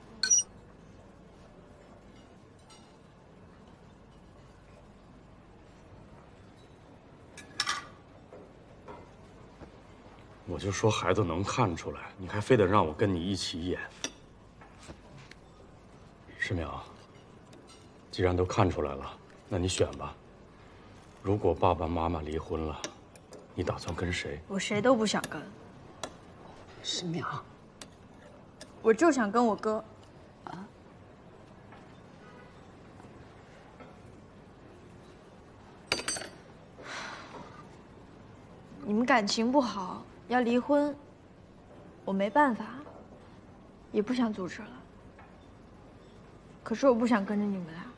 我就说孩子能看出来，你还非得让我跟你一起演。石淼，既然都看出来了，那你选吧。如果爸爸妈妈离婚了，你打算跟谁？ 我谁都不想跟。 石淼， 我就想跟我哥。 啊？ 你们感情不好， 要离婚，我没办法，也不想阻止了。可是我不想跟着你们俩。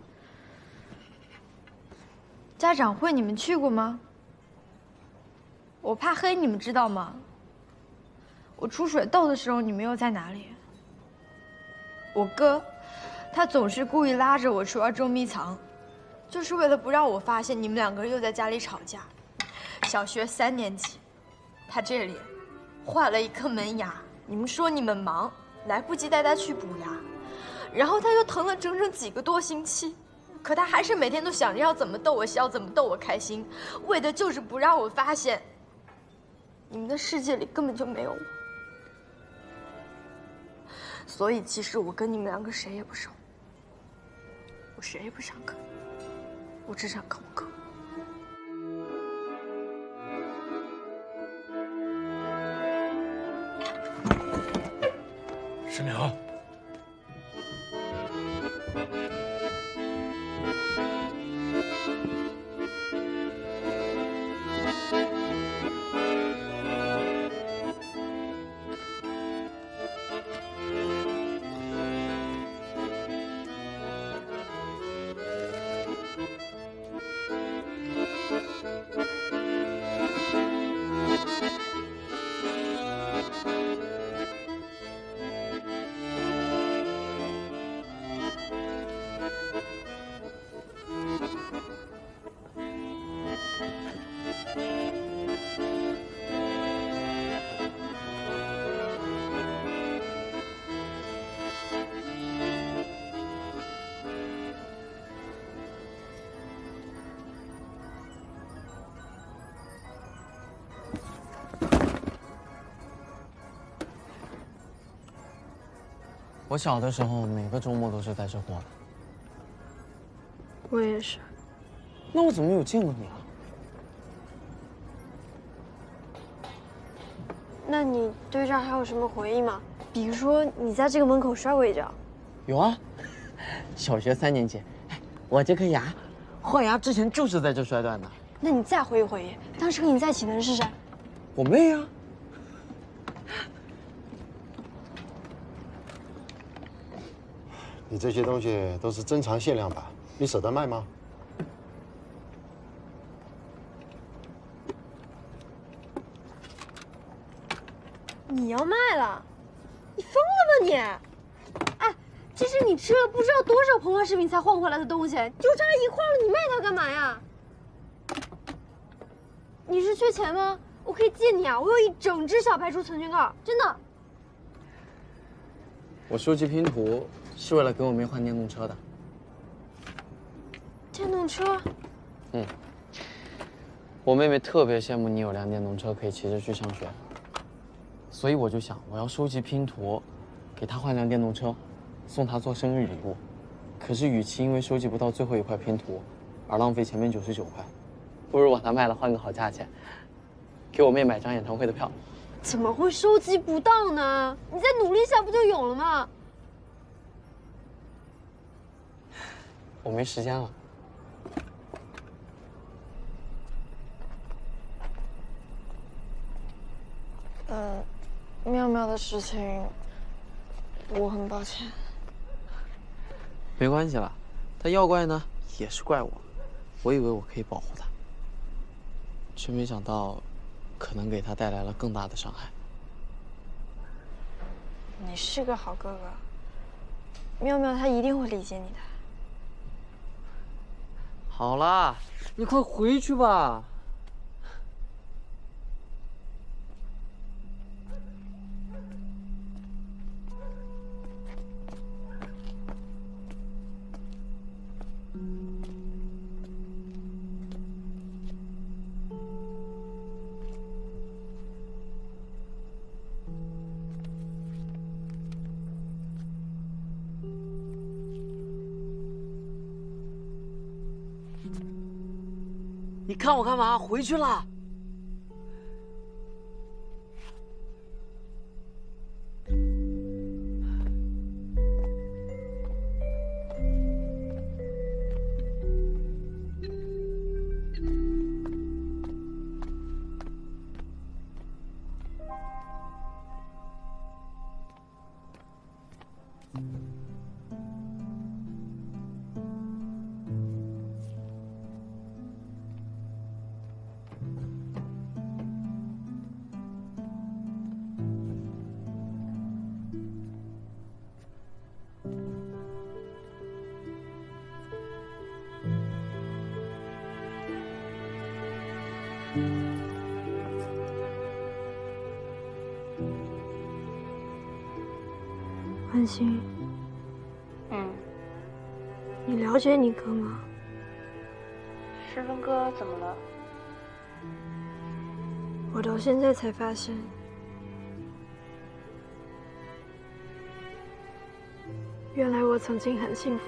家长会你们去过吗？我怕黑，你们知道吗？我出水痘的时候，你们又在哪里？我哥，他总是故意拉着我说要捉迷藏，就是为了不让我发现你们两个人又在家里吵架。小学3年级，他这里坏了一颗门牙，你们说你们忙，来不及带他去补牙，然后他又疼了整整几个多星期，可他还是每天都想着要怎么逗我笑，怎么逗我开心，为的就是不让我发现，你们的世界里根本就没有我。所以其实我跟你们两个谁也不熟，我谁也不想跟，我只想跟我哥。 石苗， 我小的时候每个周末都是在这过的。 我也是。 那我怎么没有见过你啊？ 那你对这儿还有什么回忆吗？比如说你在这个门口摔过一跤。 有啊，小学3年级，哎，我这颗牙，换牙之前就是在这摔断的。 那你再回忆回忆，当时和你在一起的人是谁？ 我妹啊。 你这些东西都是珍藏限量版，你舍得卖吗？ 你要卖了？你疯了吧你！哎，这是你吃了不知道多少膨化食品才换回来的东西，就差一块了，你卖它干嘛呀？你是缺钱吗？我可以借你啊，我有一整只小白猪存钱罐，真的。 我收集拼图是为了给我妹换电动车的。 电动车？ 嗯。我妹妹特别羡慕你有辆电动车可以骑着去上学，所以我就想我要收集拼图，给她换辆电动车，送她做生日礼物。可是与其因为收集不到最后一块拼图而浪费前面99块，不如把它卖了换个好价钱，给我妹买张演唱会的票。 怎么会收集不到呢？你再努力一下不就有了吗？ 我没时间了。 妙妙的事情，我很抱歉。 没关系了，他要怪呢也是怪我，我以为我可以保护他，却没想到可能给他带来了更大的伤害。 你是个好哥哥，妙妙她一定会理解你的。 好啦，你快回去吧。你看我干嘛？回去啦！ 安心，你了解你哥吗？ 十分哥怎么了？ 我到现在才发现，原来我曾经很幸福。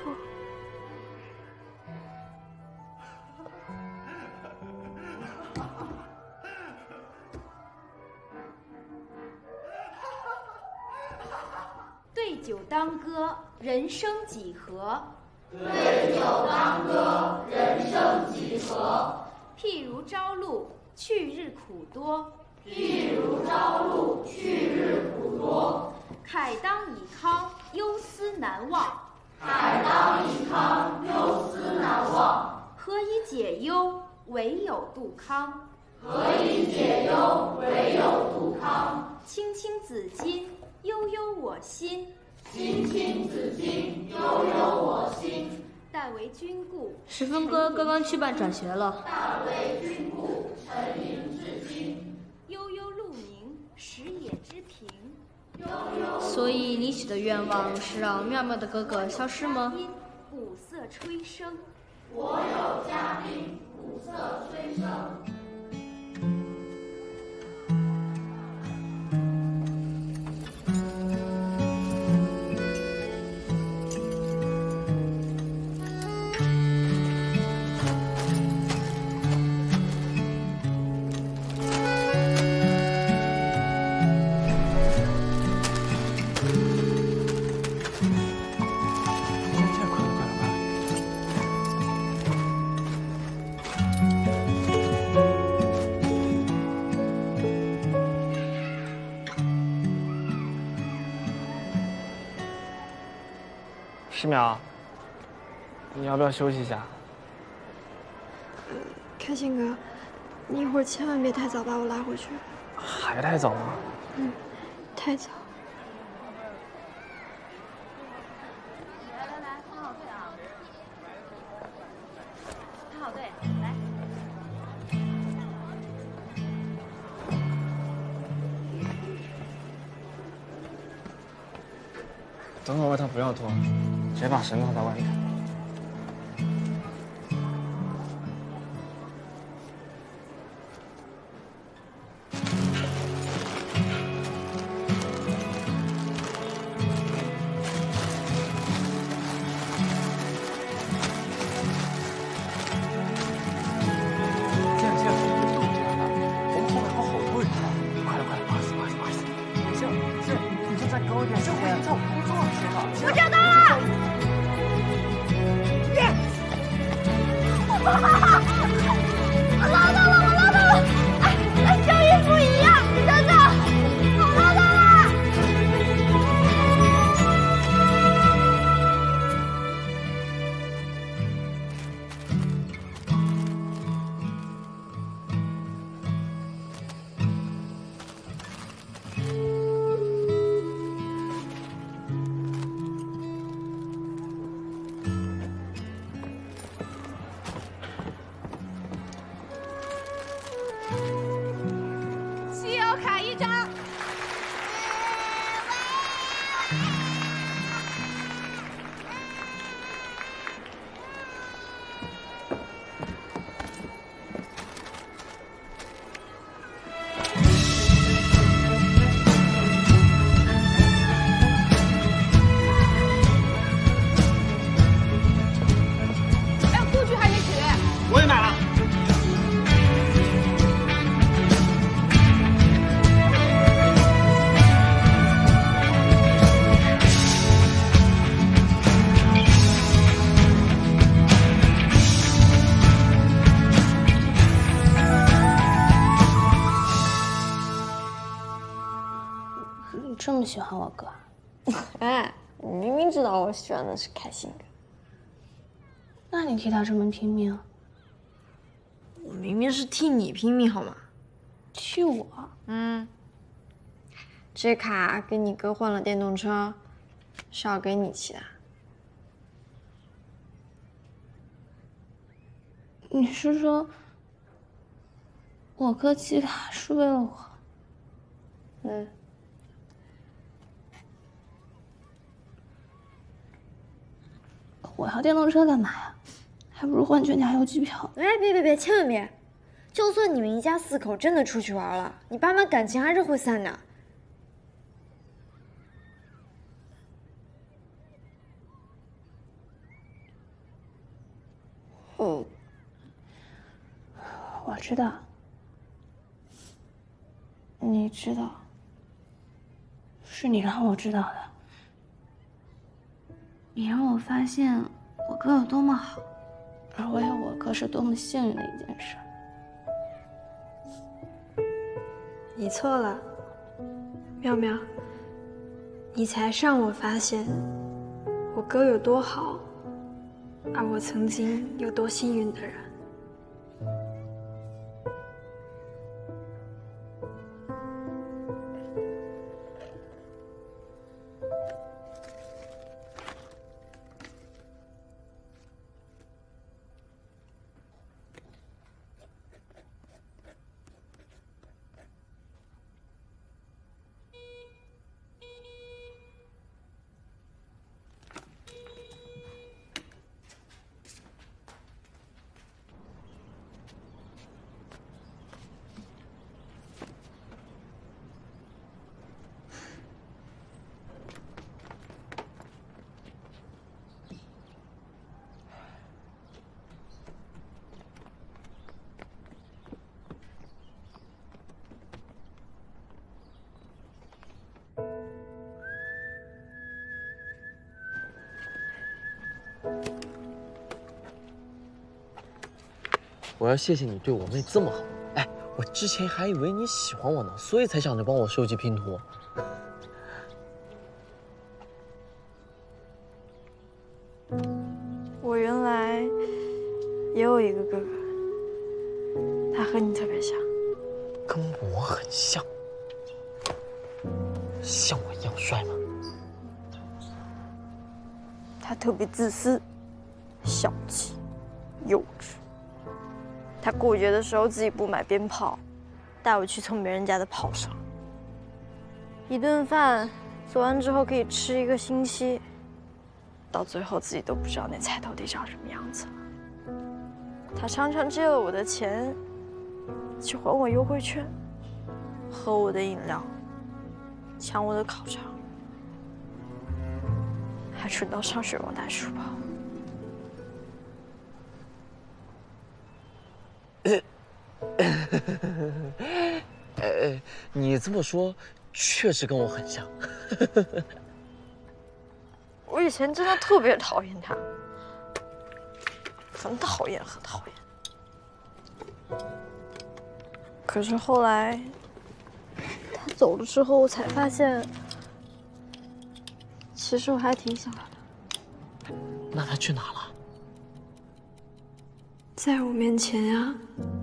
对酒当歌，人生几何？ 对酒当歌，人生几何？ 譬如朝露，去日苦多。 譬如朝露，去日苦多。 慨当以慷，忧思难忘。 慨当以慷，忧思难忘。 何以解忧？唯有杜康。 何以解忧？唯有杜康。 青青子衿，悠悠我心。 青青子衿，悠悠我心。 但为君故。 十分哥刚刚去办转学了。 但为君故，沉吟至今。 悠悠鹿鸣，食野之苹。 所以你许的愿望是让妙妙的哥哥消失吗？ 鼓瑟吹笙。 我有嘉宾，鼓瑟吹笙。 十秒，你要不要休息一下？ 开心哥，你一会儿千万别太早把我拉回去。 还太早吗？ 太早。 来，看好队啊！看好队，来。 等会儿外套不要脱，直接把绳套在外面。 这样，都这样的，我们后面还有好多人呢。快了，不好意思。你就站高一点，这会影响我工作，天哪！ 我找到了！耶！我捞到了！哎，声音不一样，等等，我捞到了！ 稀有卡1张。哎，故居还没取。 我也买了。 你这么喜欢我哥？ 哎，你明明知道我喜欢的是开心哥， 那你替他这么拼命？ 我明明是替你拼命，好吗？ 替我？ 这卡跟你哥换了电动车，是要给你骑的。 你是说，我哥骑卡是为了我？ 我要电动车干嘛呀？还不如换全家邮机票。 哎，别，千万别！就算你们一家4口真的出去玩了，你爸妈感情还是会散的。 我知道，你知道，是你让我知道的。你让我发现我哥有多么好，而我有我哥是多么幸运的一件事。 你错了，妙妙，你才是让我发现我哥有多好，而我曾经有多幸运的人。 我要谢谢你对我妹这么好。哎，我之前还以为你喜欢我呢，所以才想着帮我收集拼图。 我原来也有一个哥哥，他和你特别像， 跟我很像。像我一样帅吗？ 他特别自私、小气、幼稚。他过节的时候自己不买鞭炮，带我去蹭别人家的炮仗。一顿饭做完之后可以吃1个星期，到最后自己都不知道那菜到底长什么样子了。他常常借了我的钱，去还我优惠券，喝我的饮料，抢我的烤肠，还蠢到上学忘带书包。 你这么说，确实跟我很像。 我以前真的特别讨厌他，很讨厌。可是后来他走了之后，我才发现，其实我还挺想他的。 那他去哪了？ 在我面前呀。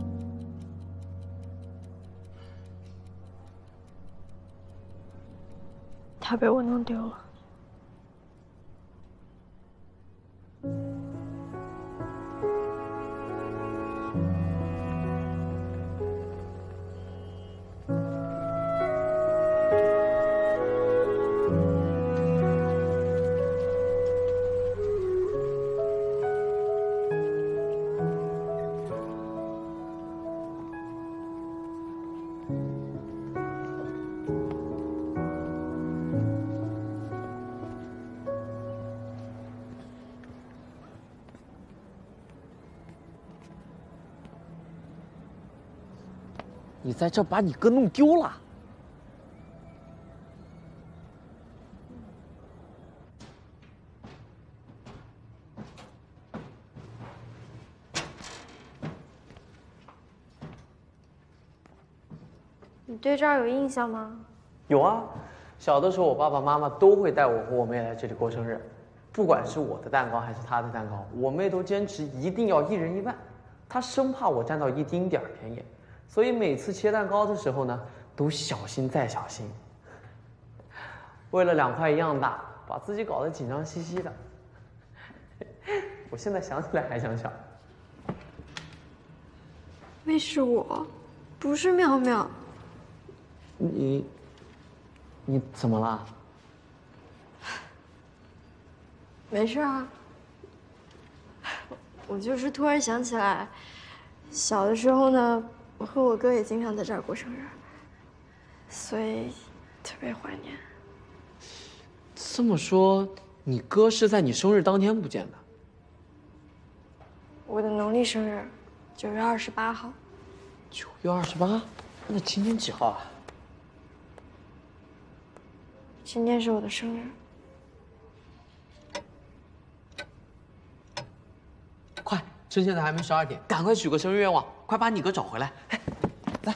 他被我弄丢了。 你在这把你哥弄丢了？ 你对这儿有印象吗？ 有啊，小的时候我爸爸妈妈都会带我和我妹来这里过生日，不管是我的蛋糕还是她的蛋糕，我妹都坚持一定要1人1半，她生怕我占到一丁点儿便宜。所以每次切蛋糕的时候呢，都小心再小心。为了2块一样大，把自己搞得紧张兮兮的。我现在想起来还想笑。 那是我，不是妙妙。 你怎么了？ 没事啊。 我就是突然想起来，小的时候呢，我和我哥也经常在这儿过生日，所以特别怀念。 这么说，你哥是在你生日当天不见的？ 我的农历生日，9月28号。 9月28，那今天几号啊？ 今天是我的生日。 快，趁现在还没12点，赶快许个生日愿望，快把你哥找回来。哎，来。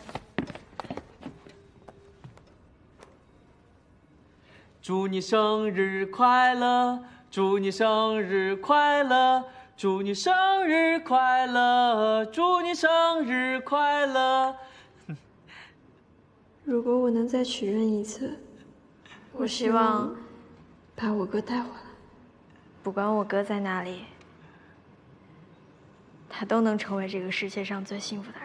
祝你生日快乐，祝你生日快乐，祝你生日快乐，祝你生日快乐。 如果我能再许愿一次，我希望把我哥带回来，不管我哥在哪里，他都能成为这个世界上最幸福的人。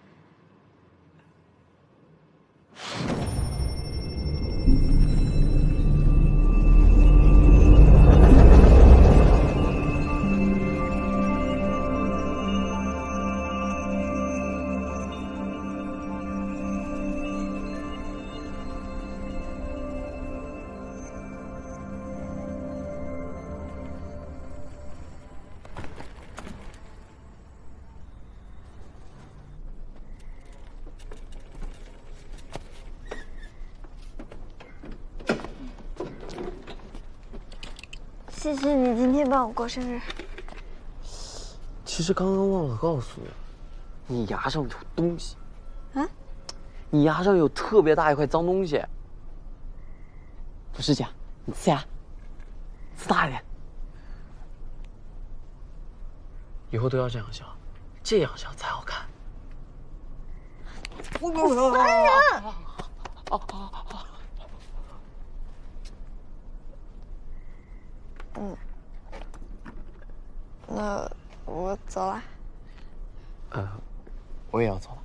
谢谢你今天帮我过生日。 其实刚刚忘了告诉你，你牙上有东西。 啊？ 你牙上有特别大一块脏东西。不是假，你呲牙，呲大一点。以后都要这样笑，这样笑才好看。 烦人！那我走了。 我也要走了。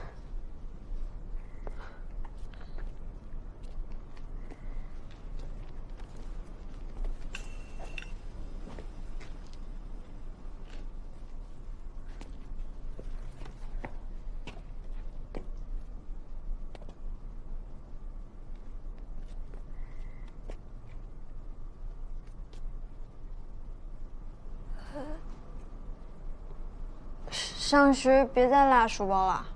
上学别再落书包了。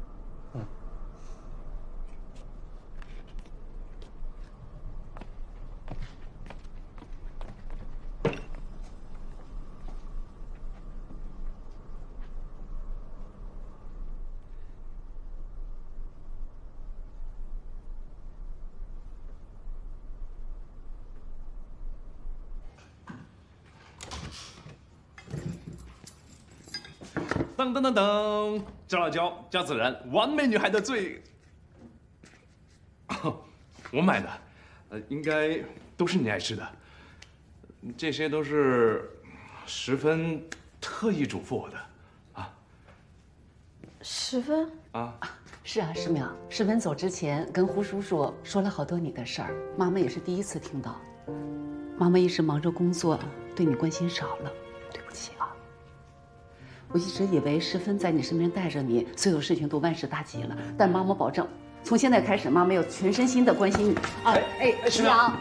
噔噔噔噔，加辣椒，加孜然，完美女孩的最。我买的，应该都是你爱吃的。这些都是十分特意嘱咐我的，啊。 十分啊， 是啊，石淼，十分走之前跟胡叔叔说了好多你的事儿，妈妈也是第一次听到。妈妈一直忙着工作，对你关心少了，对不起啊。我一直以为十分在你身边带着你，所有事情都万事大吉了。但妈妈保证，从现在开始，妈妈要全身心的关心你。啊，石淼。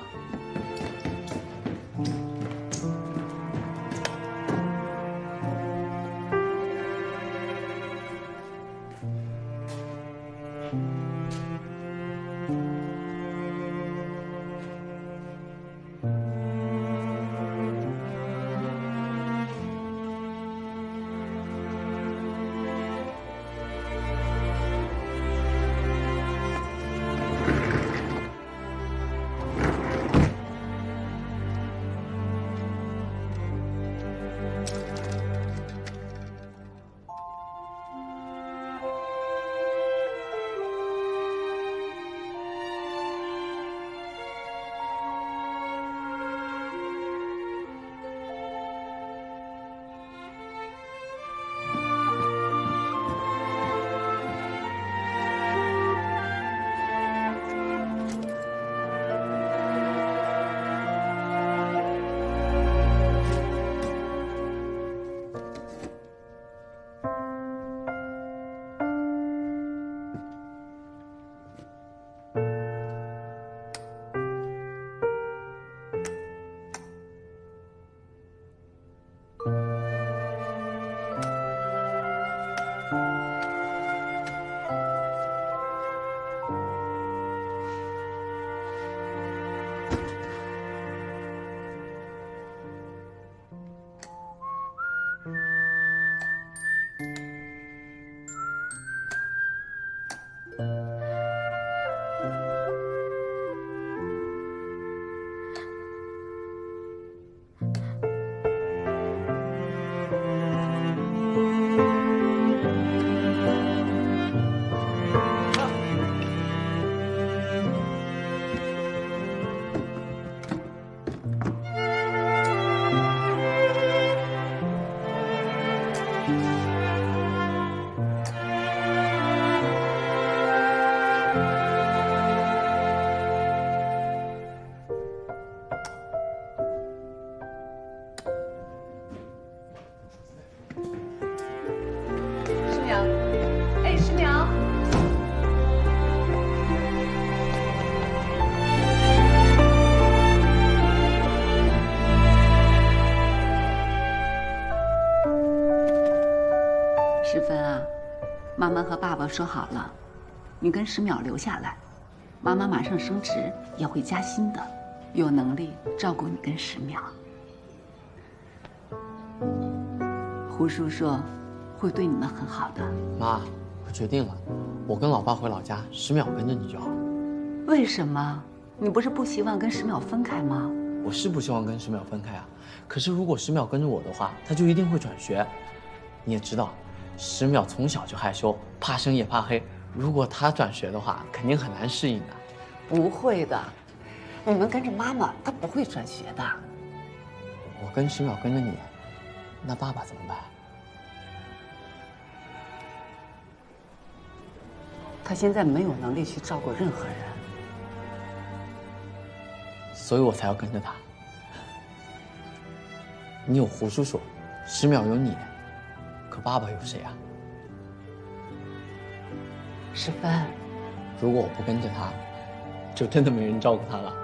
妈妈和爸爸说好了，你跟石淼留下来，妈妈马上升职，也会加薪的，有能力照顾你跟石淼。胡叔叔会对你们很好的。 妈，我决定了，我跟老爸回老家，石淼跟着你就好。 为什么？你不是不希望跟石淼分开吗？ 我是不希望跟石淼分开啊，可是如果石淼跟着我的话，他就一定会转学。你也知道，石淼从小就害羞，怕生也怕黑。如果他转学的话，肯定很难适应的。 不会的，你们跟着妈妈，她不会转学的。 我跟石淼跟着你，那爸爸怎么办？ 他现在没有能力去照顾任何人， 所以我才要跟着他。你有胡叔叔，石淼有你，可爸爸有谁啊？ 石芬， 如果我不跟着他，就真的没人照顾他了。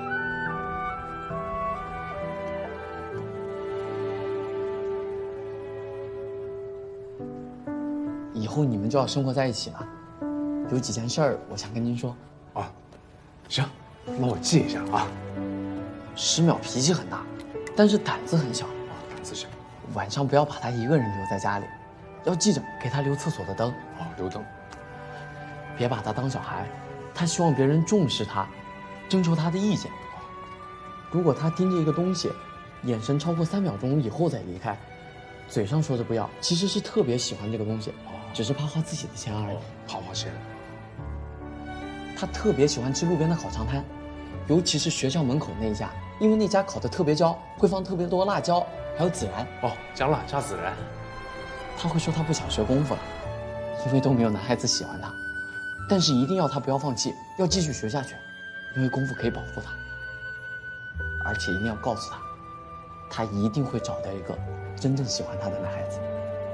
以后你们就要生活在一起了，有几件事儿我想跟您说。 啊，行，那我记一下啊。 石淼脾气很大，但是胆子很小。 胆子小。 晚上不要把他一个人留在家里，要记着给他留厕所的灯。 哦，留灯。 别把他当小孩，他希望别人重视他，征求他的意见。如果他盯着一个东西，眼神超过3秒钟以后再离开，嘴上说着不要，其实是特别喜欢这个东西，只是怕花自己的钱而已。 怕花钱。 他特别喜欢吃路边的烤肠摊，尤其是学校门口那一家，因为那家烤得特别焦，会放特别多辣椒，还有孜然。 哦，加辣加孜然。 他会说他不想学功夫了，因为都没有男孩子喜欢他。但是一定要他不要放弃，要继续学下去，因为功夫可以保护他。而且一定要告诉他，他一定会找到一个真正喜欢他的男孩子。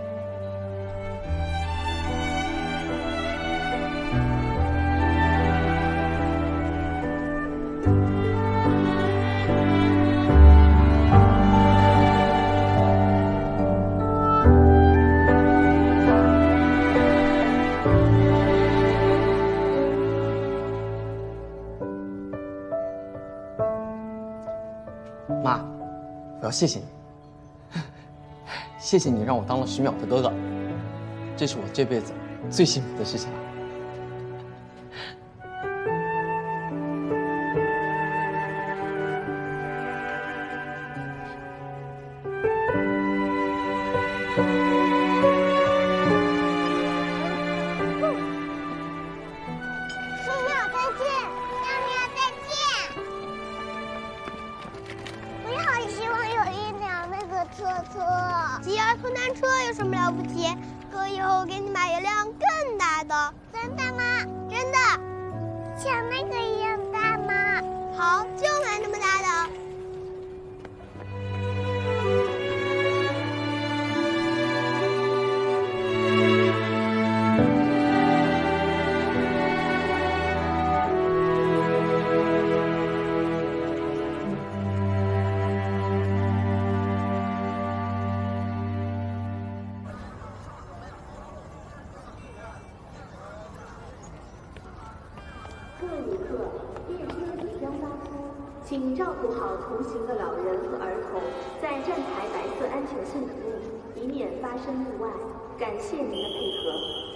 妈，我要谢谢你，谢谢你让我当了石淼的哥哥，这是我这辈子最幸福的事情了。 骑儿童单车有什么了不起？哥以后给你买一辆更大的。真的吗？真的。像那个一样大吗？好，就买那么大的。 请照顾好同行的老人和儿童，在站台白色安全线等路，以免发生意外。感谢您的配合。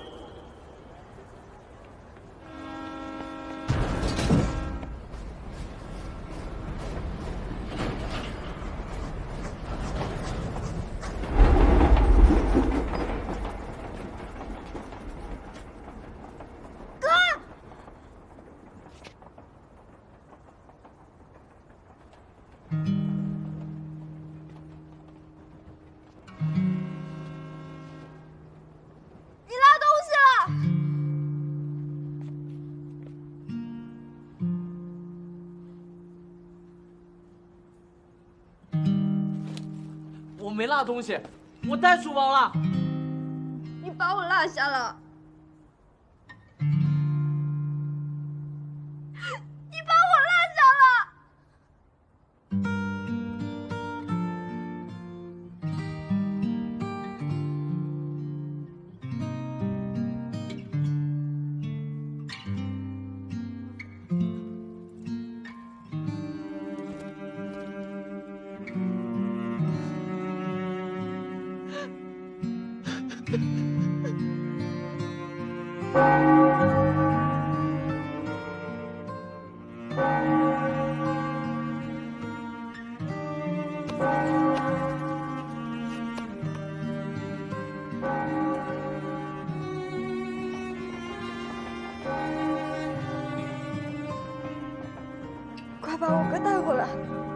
我没落东西，我带书包了。 你把我落下了。你把我落下了。 把我哥带回来。